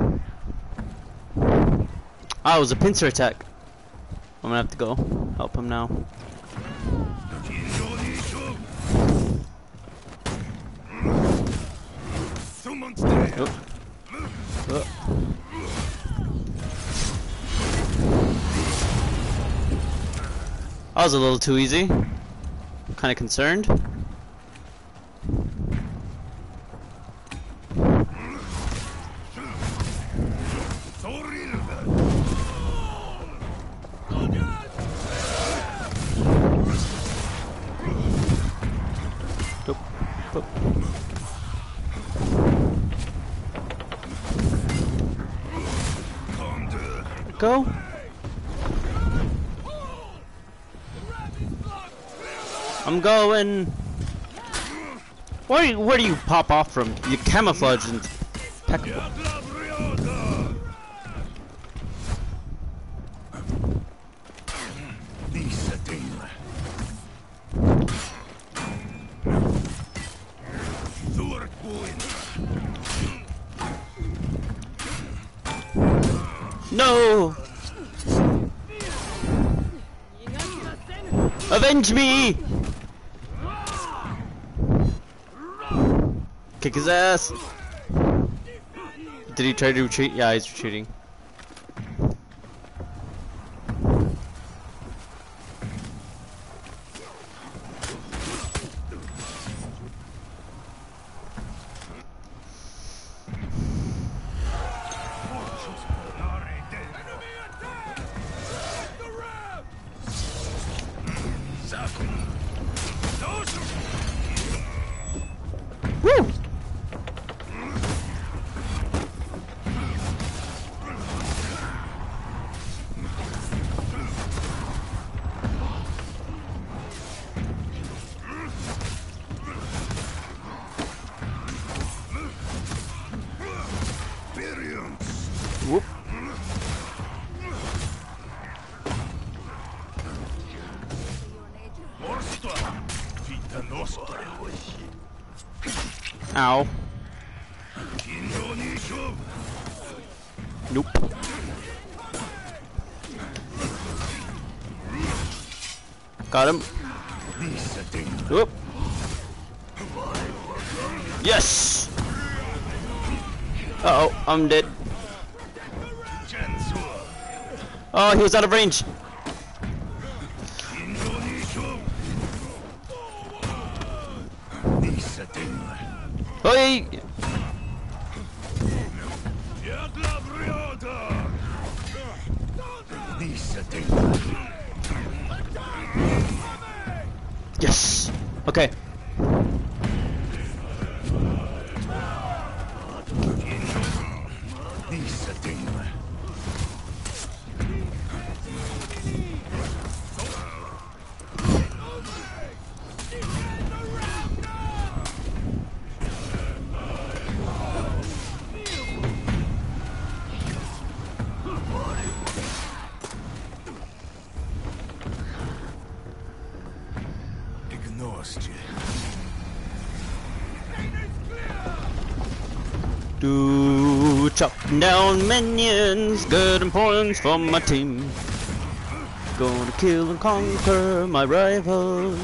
it was a pincer attack. I'm gonna have to go help him now. Oh. Oh. That was a little too easy. I'm kind of concerned. Go. I'm going. Where do you pop off from? You camouflage and impeccable. No! Avenge me! Kick his ass! Did he try to retreat? Yeah, he's retreating. Woo! Ow. Nope. Got him. Whoop. Yes! Uh-oh, I'm dead. Oh, he was out of range. Hey! Yes! Okay. Do chopping down minions, getting points from my team. Gonna kill and conquer my rivals.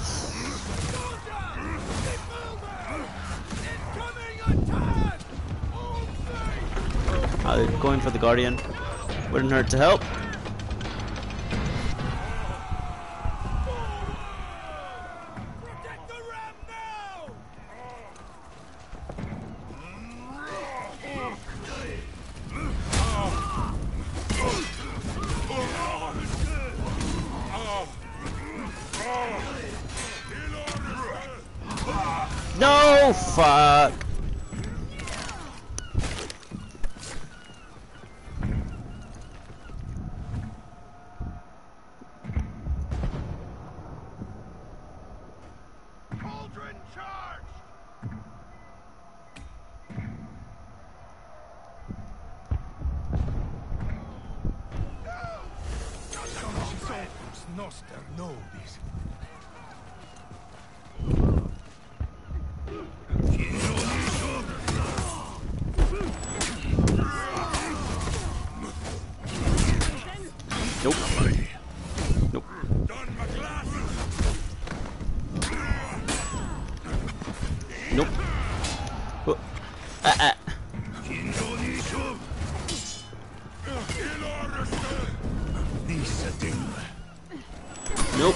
Going for the Guardian. Wouldn't hurt to help. No, fuck. Cauldron charged! Noster nobis. Nope. Nope. Nope. Oh. Nope.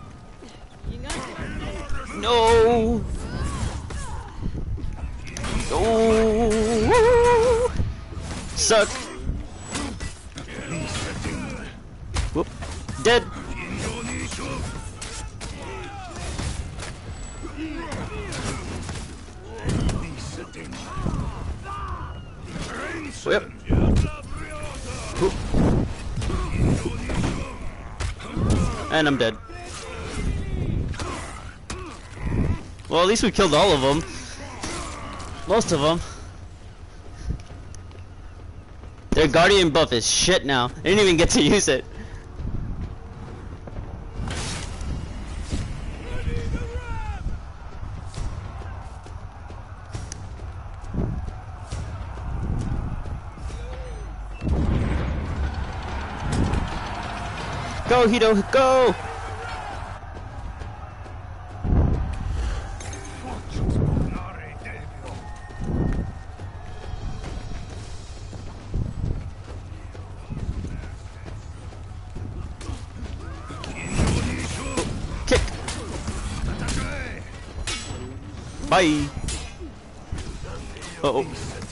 No. No. Suck. Whoop. Dead. Yep. Whoop. And I'm dead. Well, at least we killed all of them. Most of them. Their Guardian buff is shit now. They didn't even get to use it. Go, Hito, go! Kick! Bye! Uh-oh.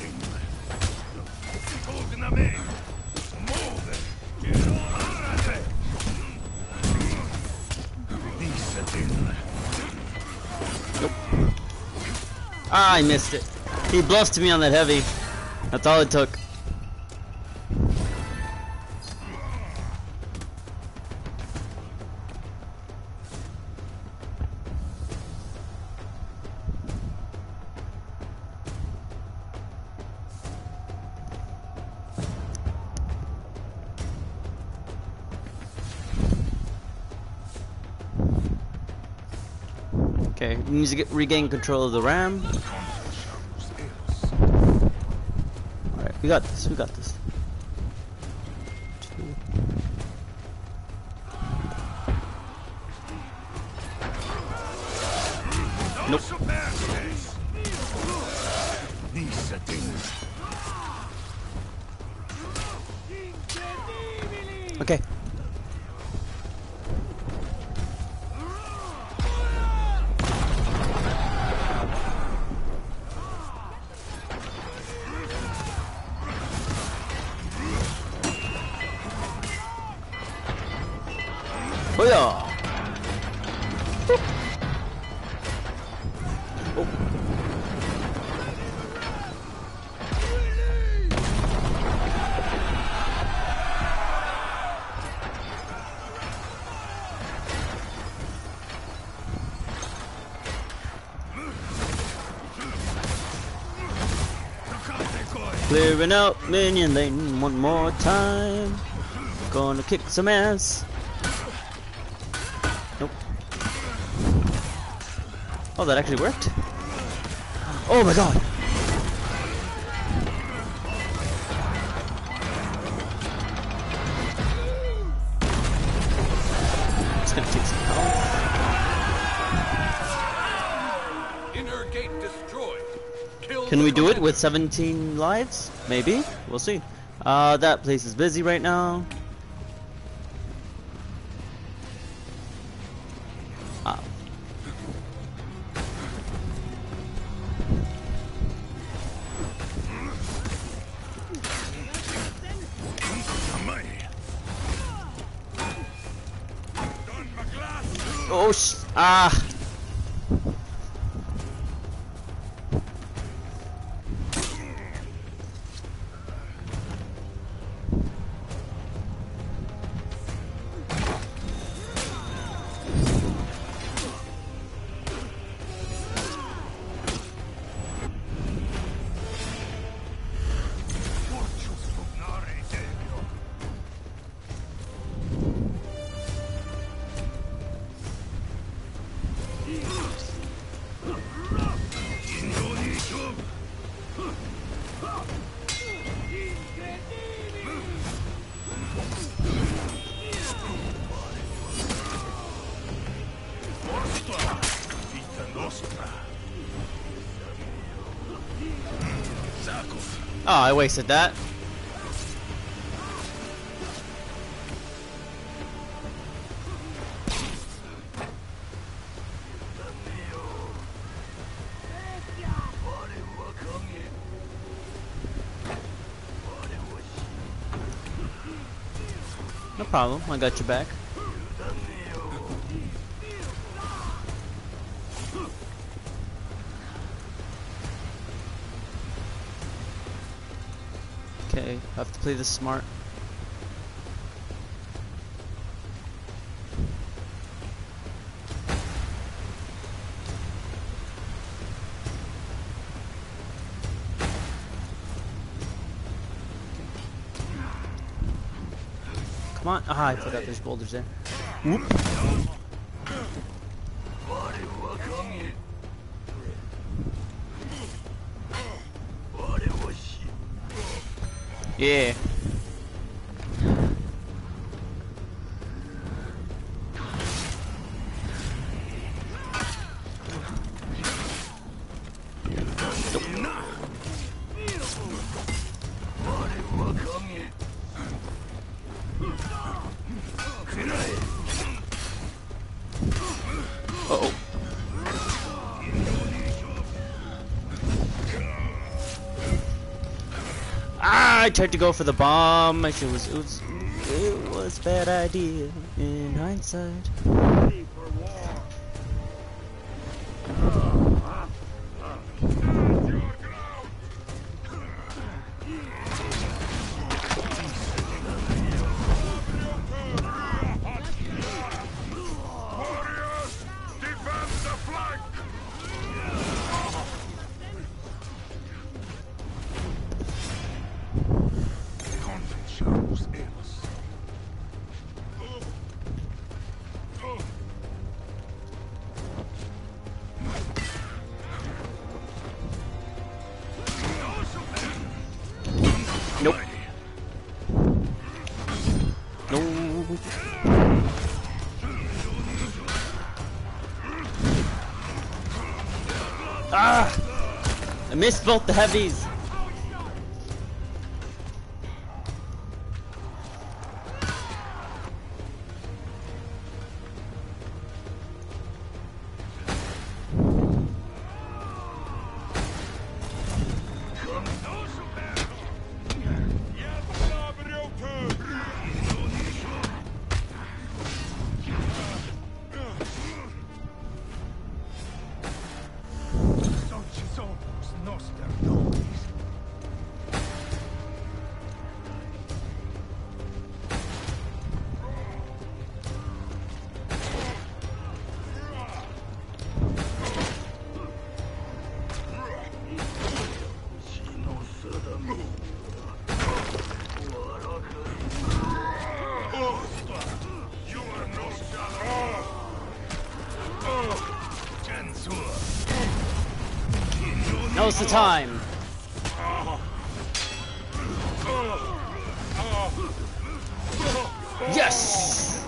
Nope. Ah, I missed it. He bluffed me on that heavy. That's all it took. Okay, we need to regain control of the ram. We got this. We got this. Two. Nope. Okay. Oh yeah. Oh. Clearing out minion lane one more time. Gonna kick some ass. Nope. Oh, that actually worked? Oh my god! It's gonna take some health. Inner gate destroyed. Kill Can the we do it commander. with 17 lives? Maybe. We'll see. That place is busy right now. Oh ah! Oh, I wasted that. No problem, I got your back. Okay, I have to play this smart. Come on. Ah, I forgot there's boulders there. Whoop. Yeah. Uh-oh. Ah, I tried to go for the bomb. Actually, it was a bad idea in hindsight. missed both the heavies. Now's the time. Yes!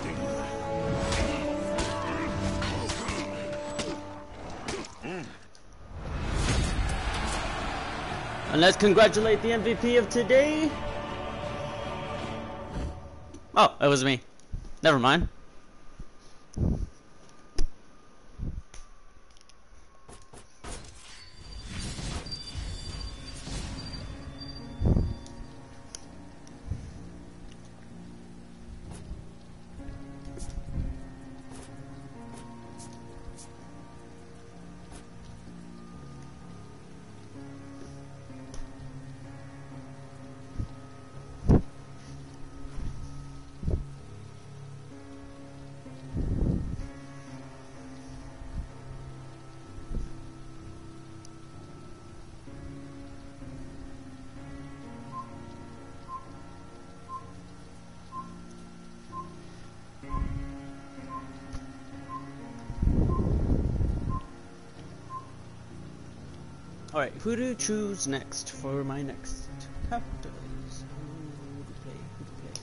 And let's congratulate the MVP of today. Oh, it was me. Never mind. Alright, who to choose next for my next characters? Who to play? Who to play?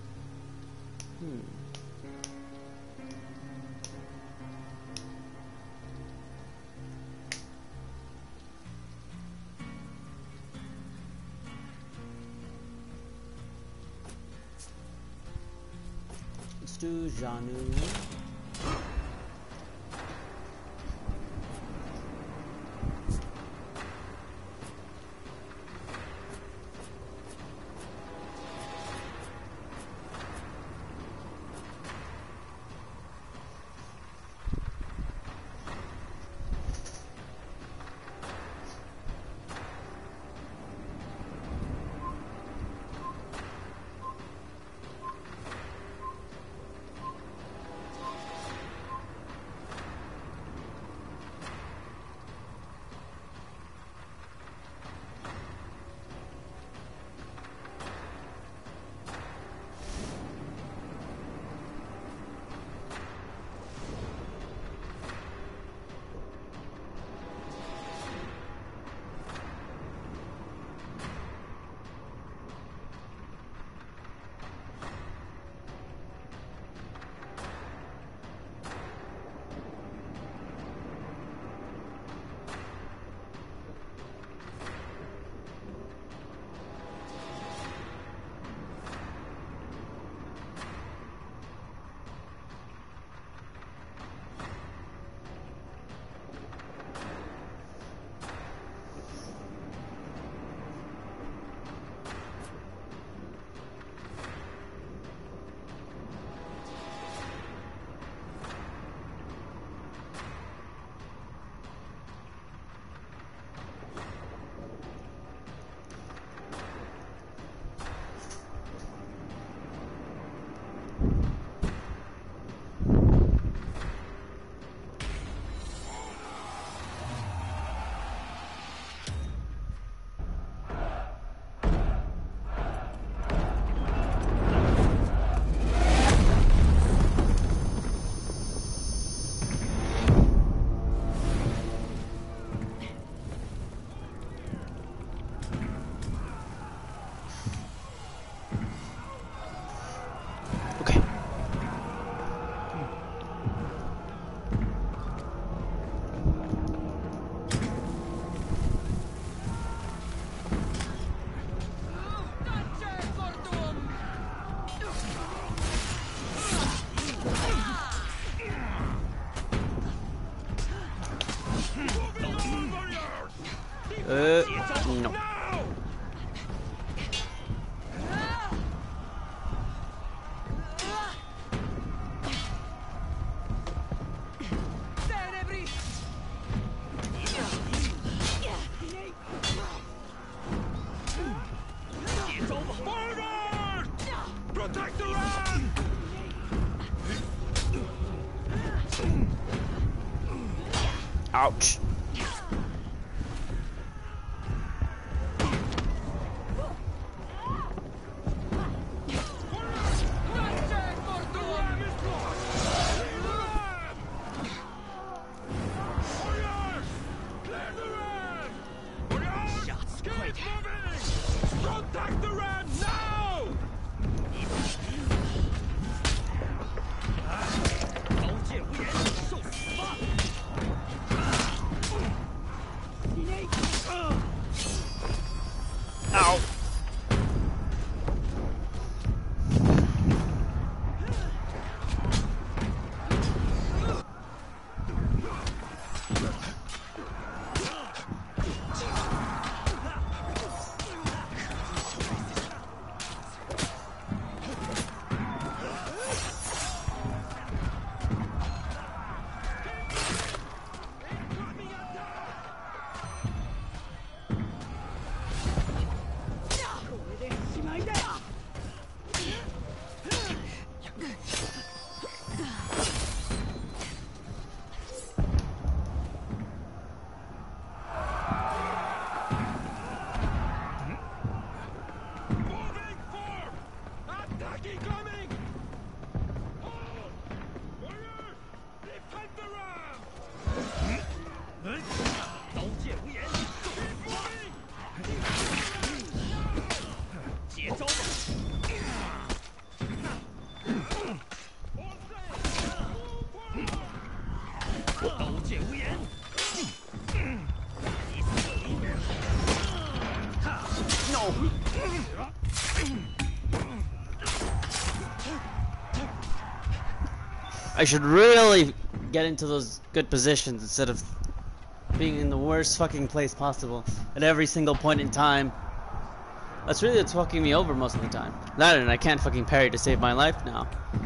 Let's do Janu. No. Protect the run! Ouch. Protect the run now! Ow. Moving forward! Attacking coming! Warriors! Defend the ram! No. I should really get into those good positions instead of being in the worst fucking place possible at every single point in time. That's really what's fucking me over most of the time. That and I can't fucking parry to save my life now.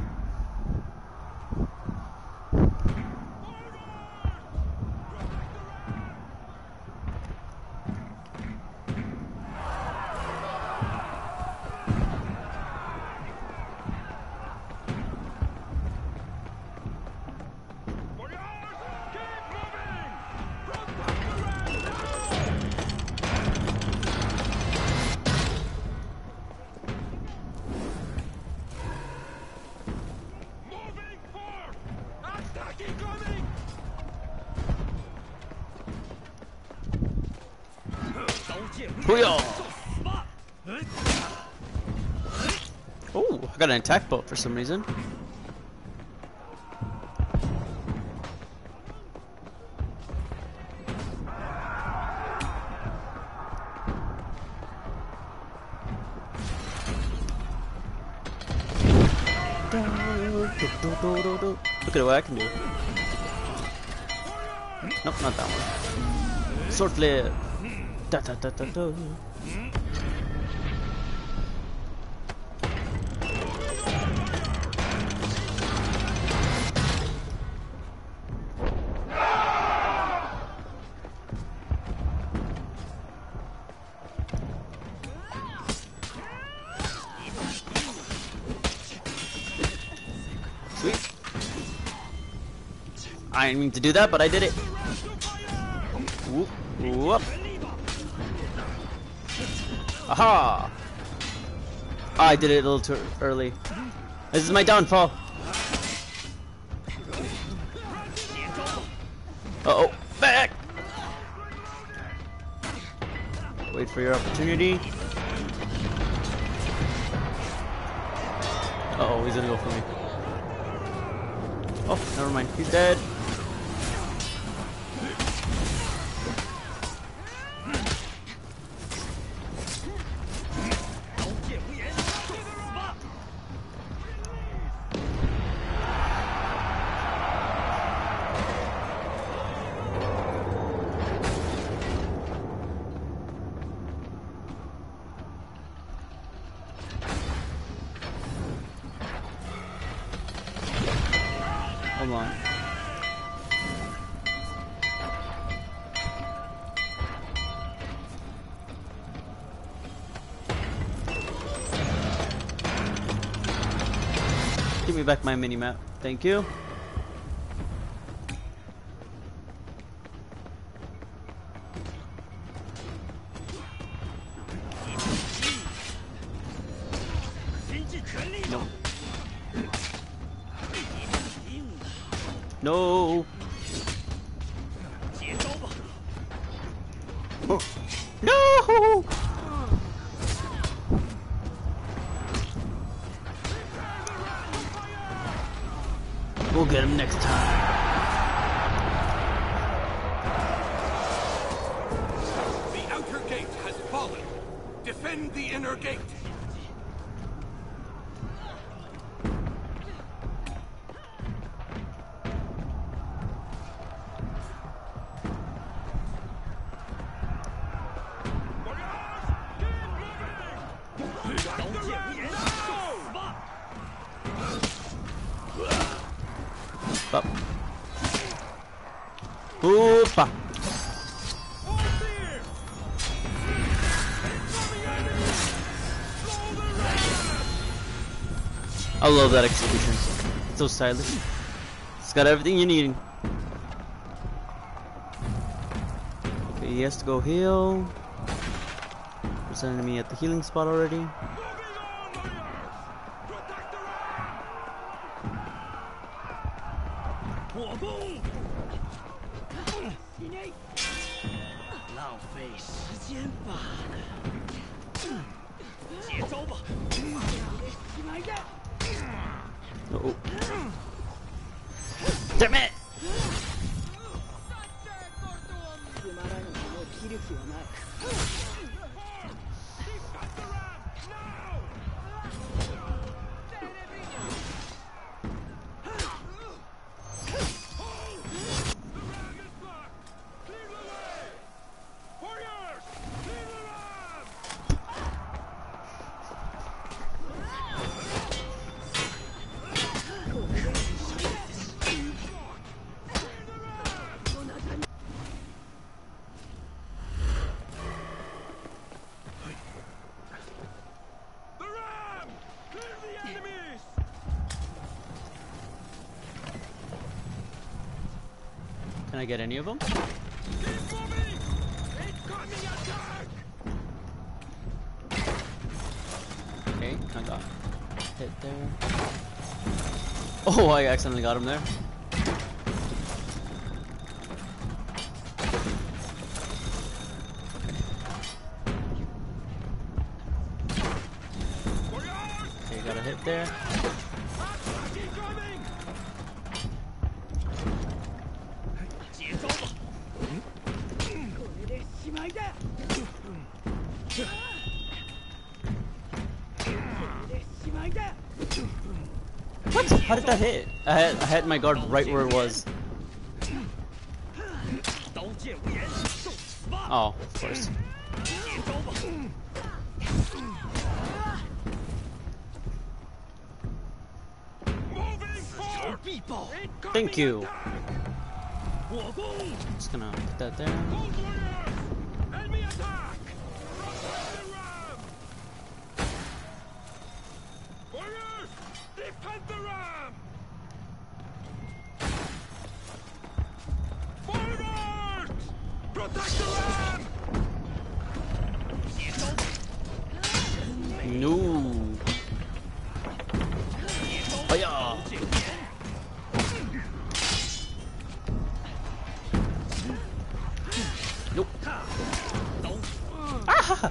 Hoo-yah! Oh, I got an attack boat for some reason. Look at what I can do. Nope, not that one. Sword flip. Da, da, da, da, da. Sweet. I didn't mean to do that, but I did it. Whoop, whoop. Aha! I did it a little too early. This is my downfall. Uh-oh. Back! Wait for your opportunity. Uh-oh, he's gonna go for me. Oh, never mind. He's dead. Hold on. Give me back my mini map. Thank you. No. No. We'll get him next time. The outer gate has fallen. Defend the inner gate. Up. Oopa. I love that execution. It's so stylish. It's got everything you need. Okay, he has to go heal. There's an enemy at the healing spot already. Oh. Damn it! Can I get any of them? Okay, I got hit there. Oh, I accidentally got him there. Okay, got a hit there. What? How did that hit? I had my guard right where it was. Oh, of course. Thank you. Just gonna put that there. Enemy attack! Warriors, defend the ram! Forward! Protect the ram! No. Hiya. Nope. Ah!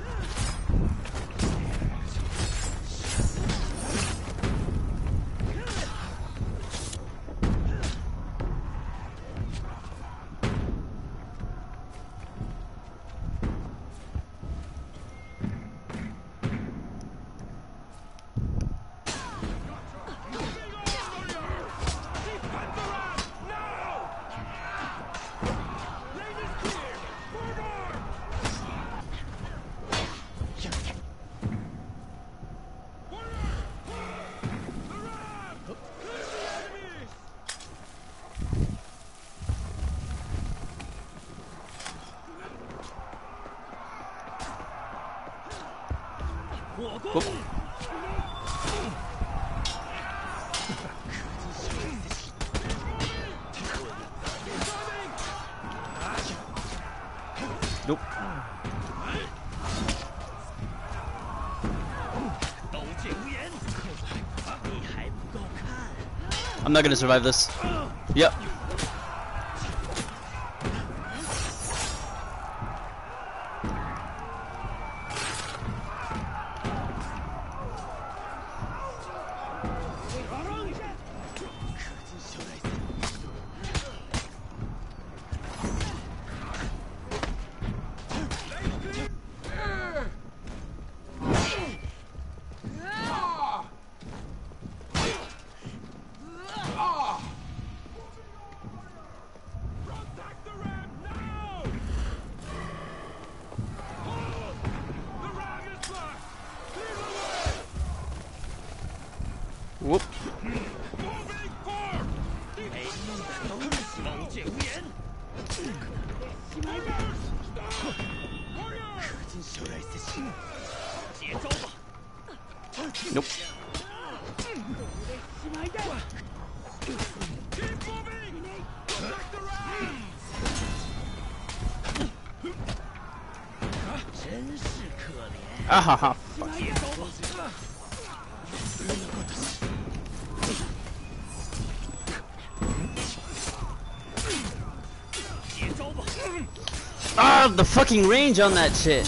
Whoop. Nope. I'm not gonna survive this. Yep. Whoop. Nope. Ah ha ha. Ah, the fucking range on that shit.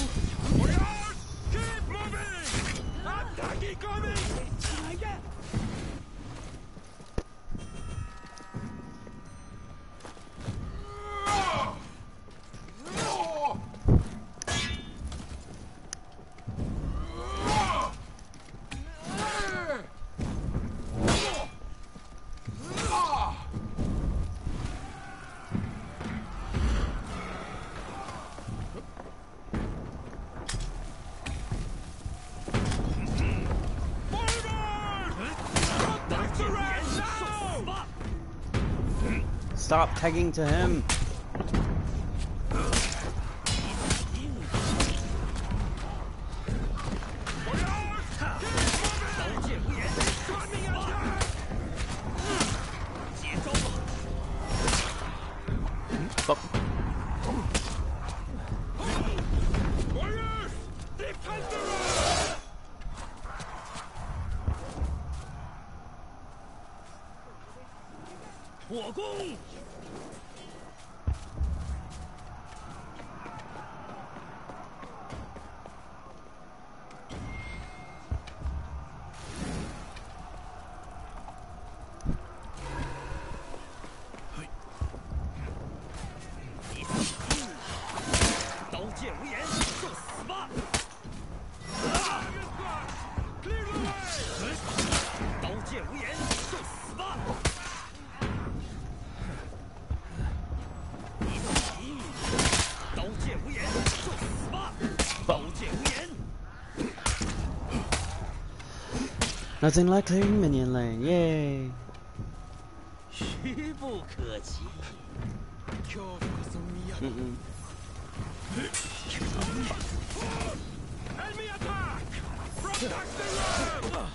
Stop tagging to him. Oh. Nothing like clearing minion lane, yay! Mm-mm. Enemy attack! Protect the road!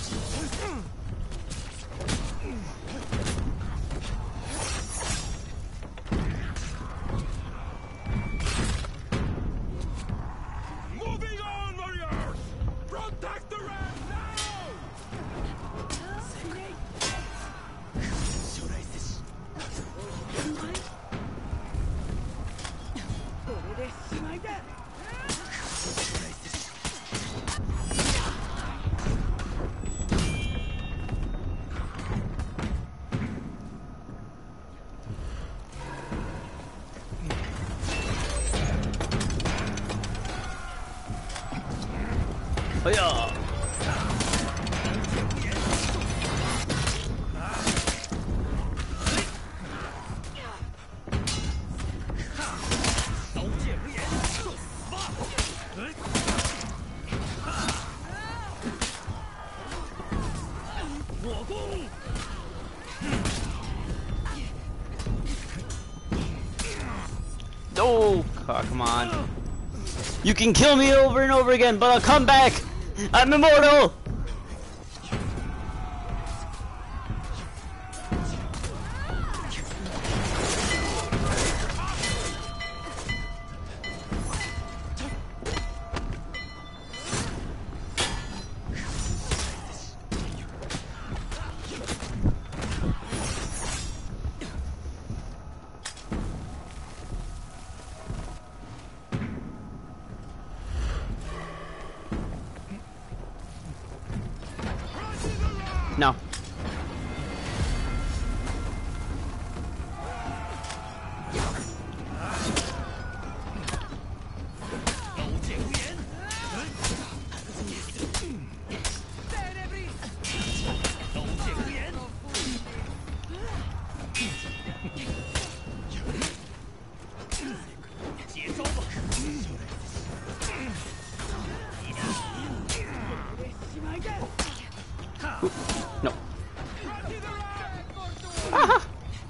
Moving on, warriors! Protect the red now! Oh yeah! No! Oh, come on. You can kill me over and over again, but I'll come back! I'm immortal! No. No. Ah!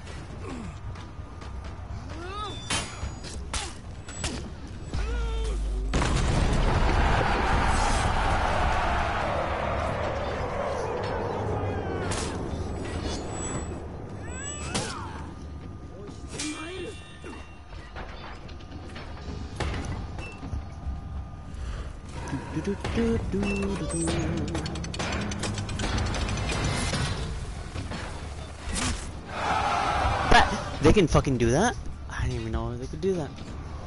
They can fucking do that? I didn't even know they could do that.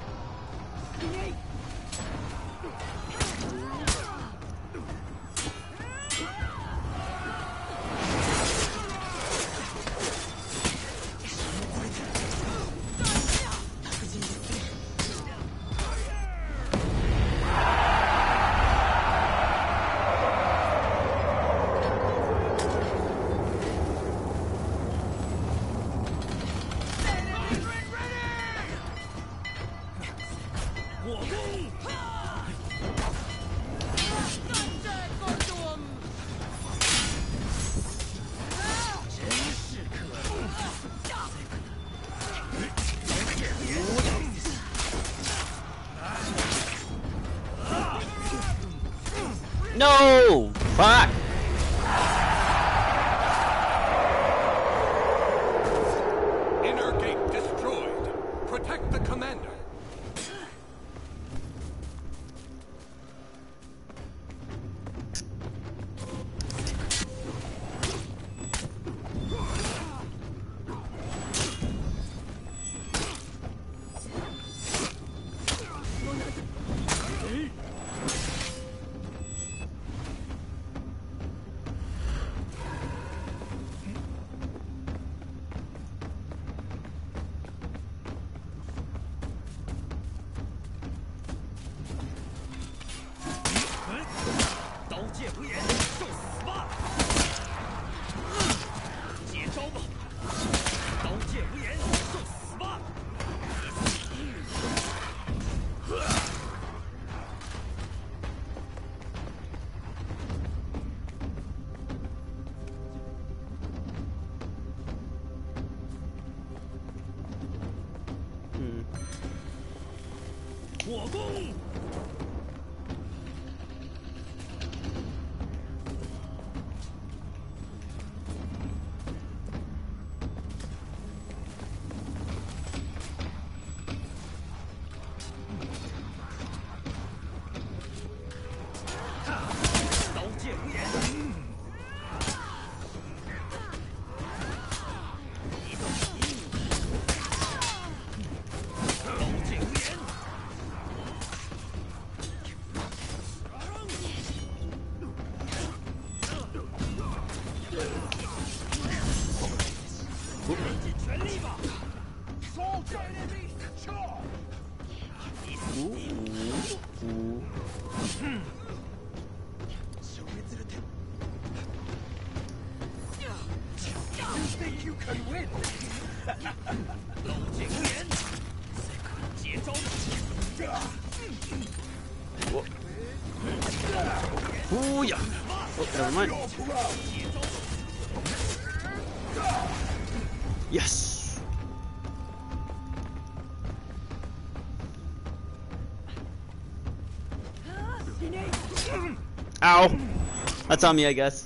No! Fuck! Inner gate destroyed. Protect the commander. Ooh, yeah. Oh, never mind. Yes. Ow! That's on me, I guess.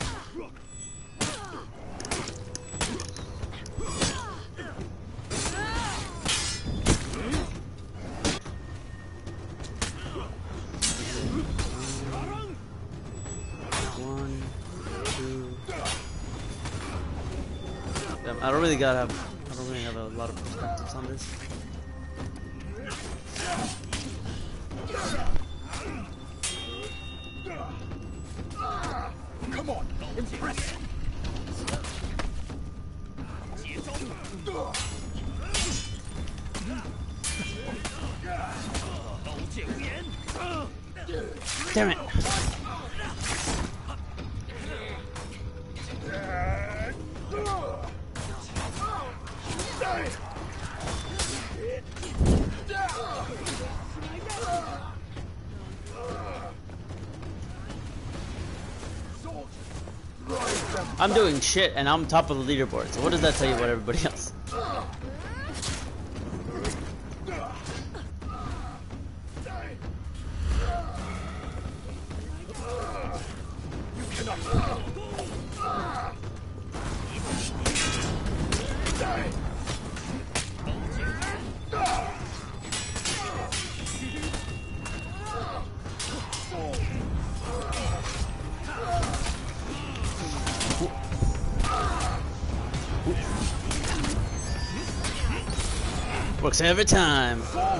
One, two. Damn, I don't really have a lot of perspectives on this. Come on, impress. Damn it! I'm doing shit and I'm top of the leaderboard, so what does that tell you about everybody else? Works every time.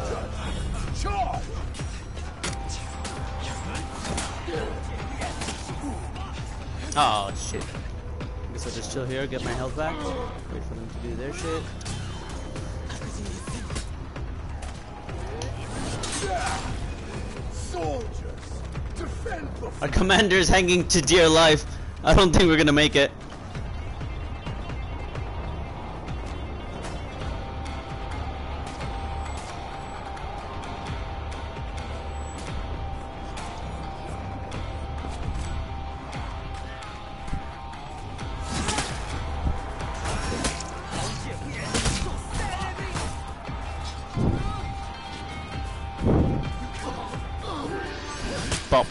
Oh shit. I guess I'll just chill here, get my health back. Wait for them to do their shit. Soldiers, defend the Our commander is hanging to dear life. I don't think we're gonna make it. Bump.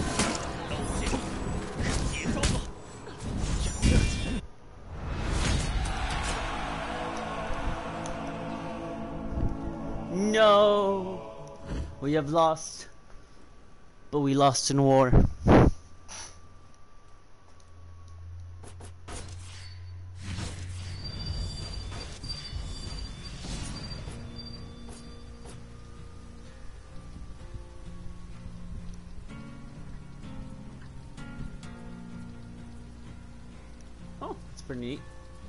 No, we have lost, but we lost in war. Oh, that's pretty neat.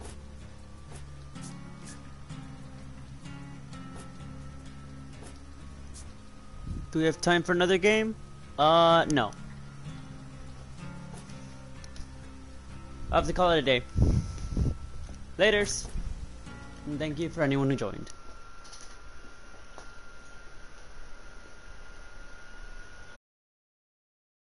Do we have time for another game? No. I'll have to call it a day. Laters. And thank you for anyone who joined.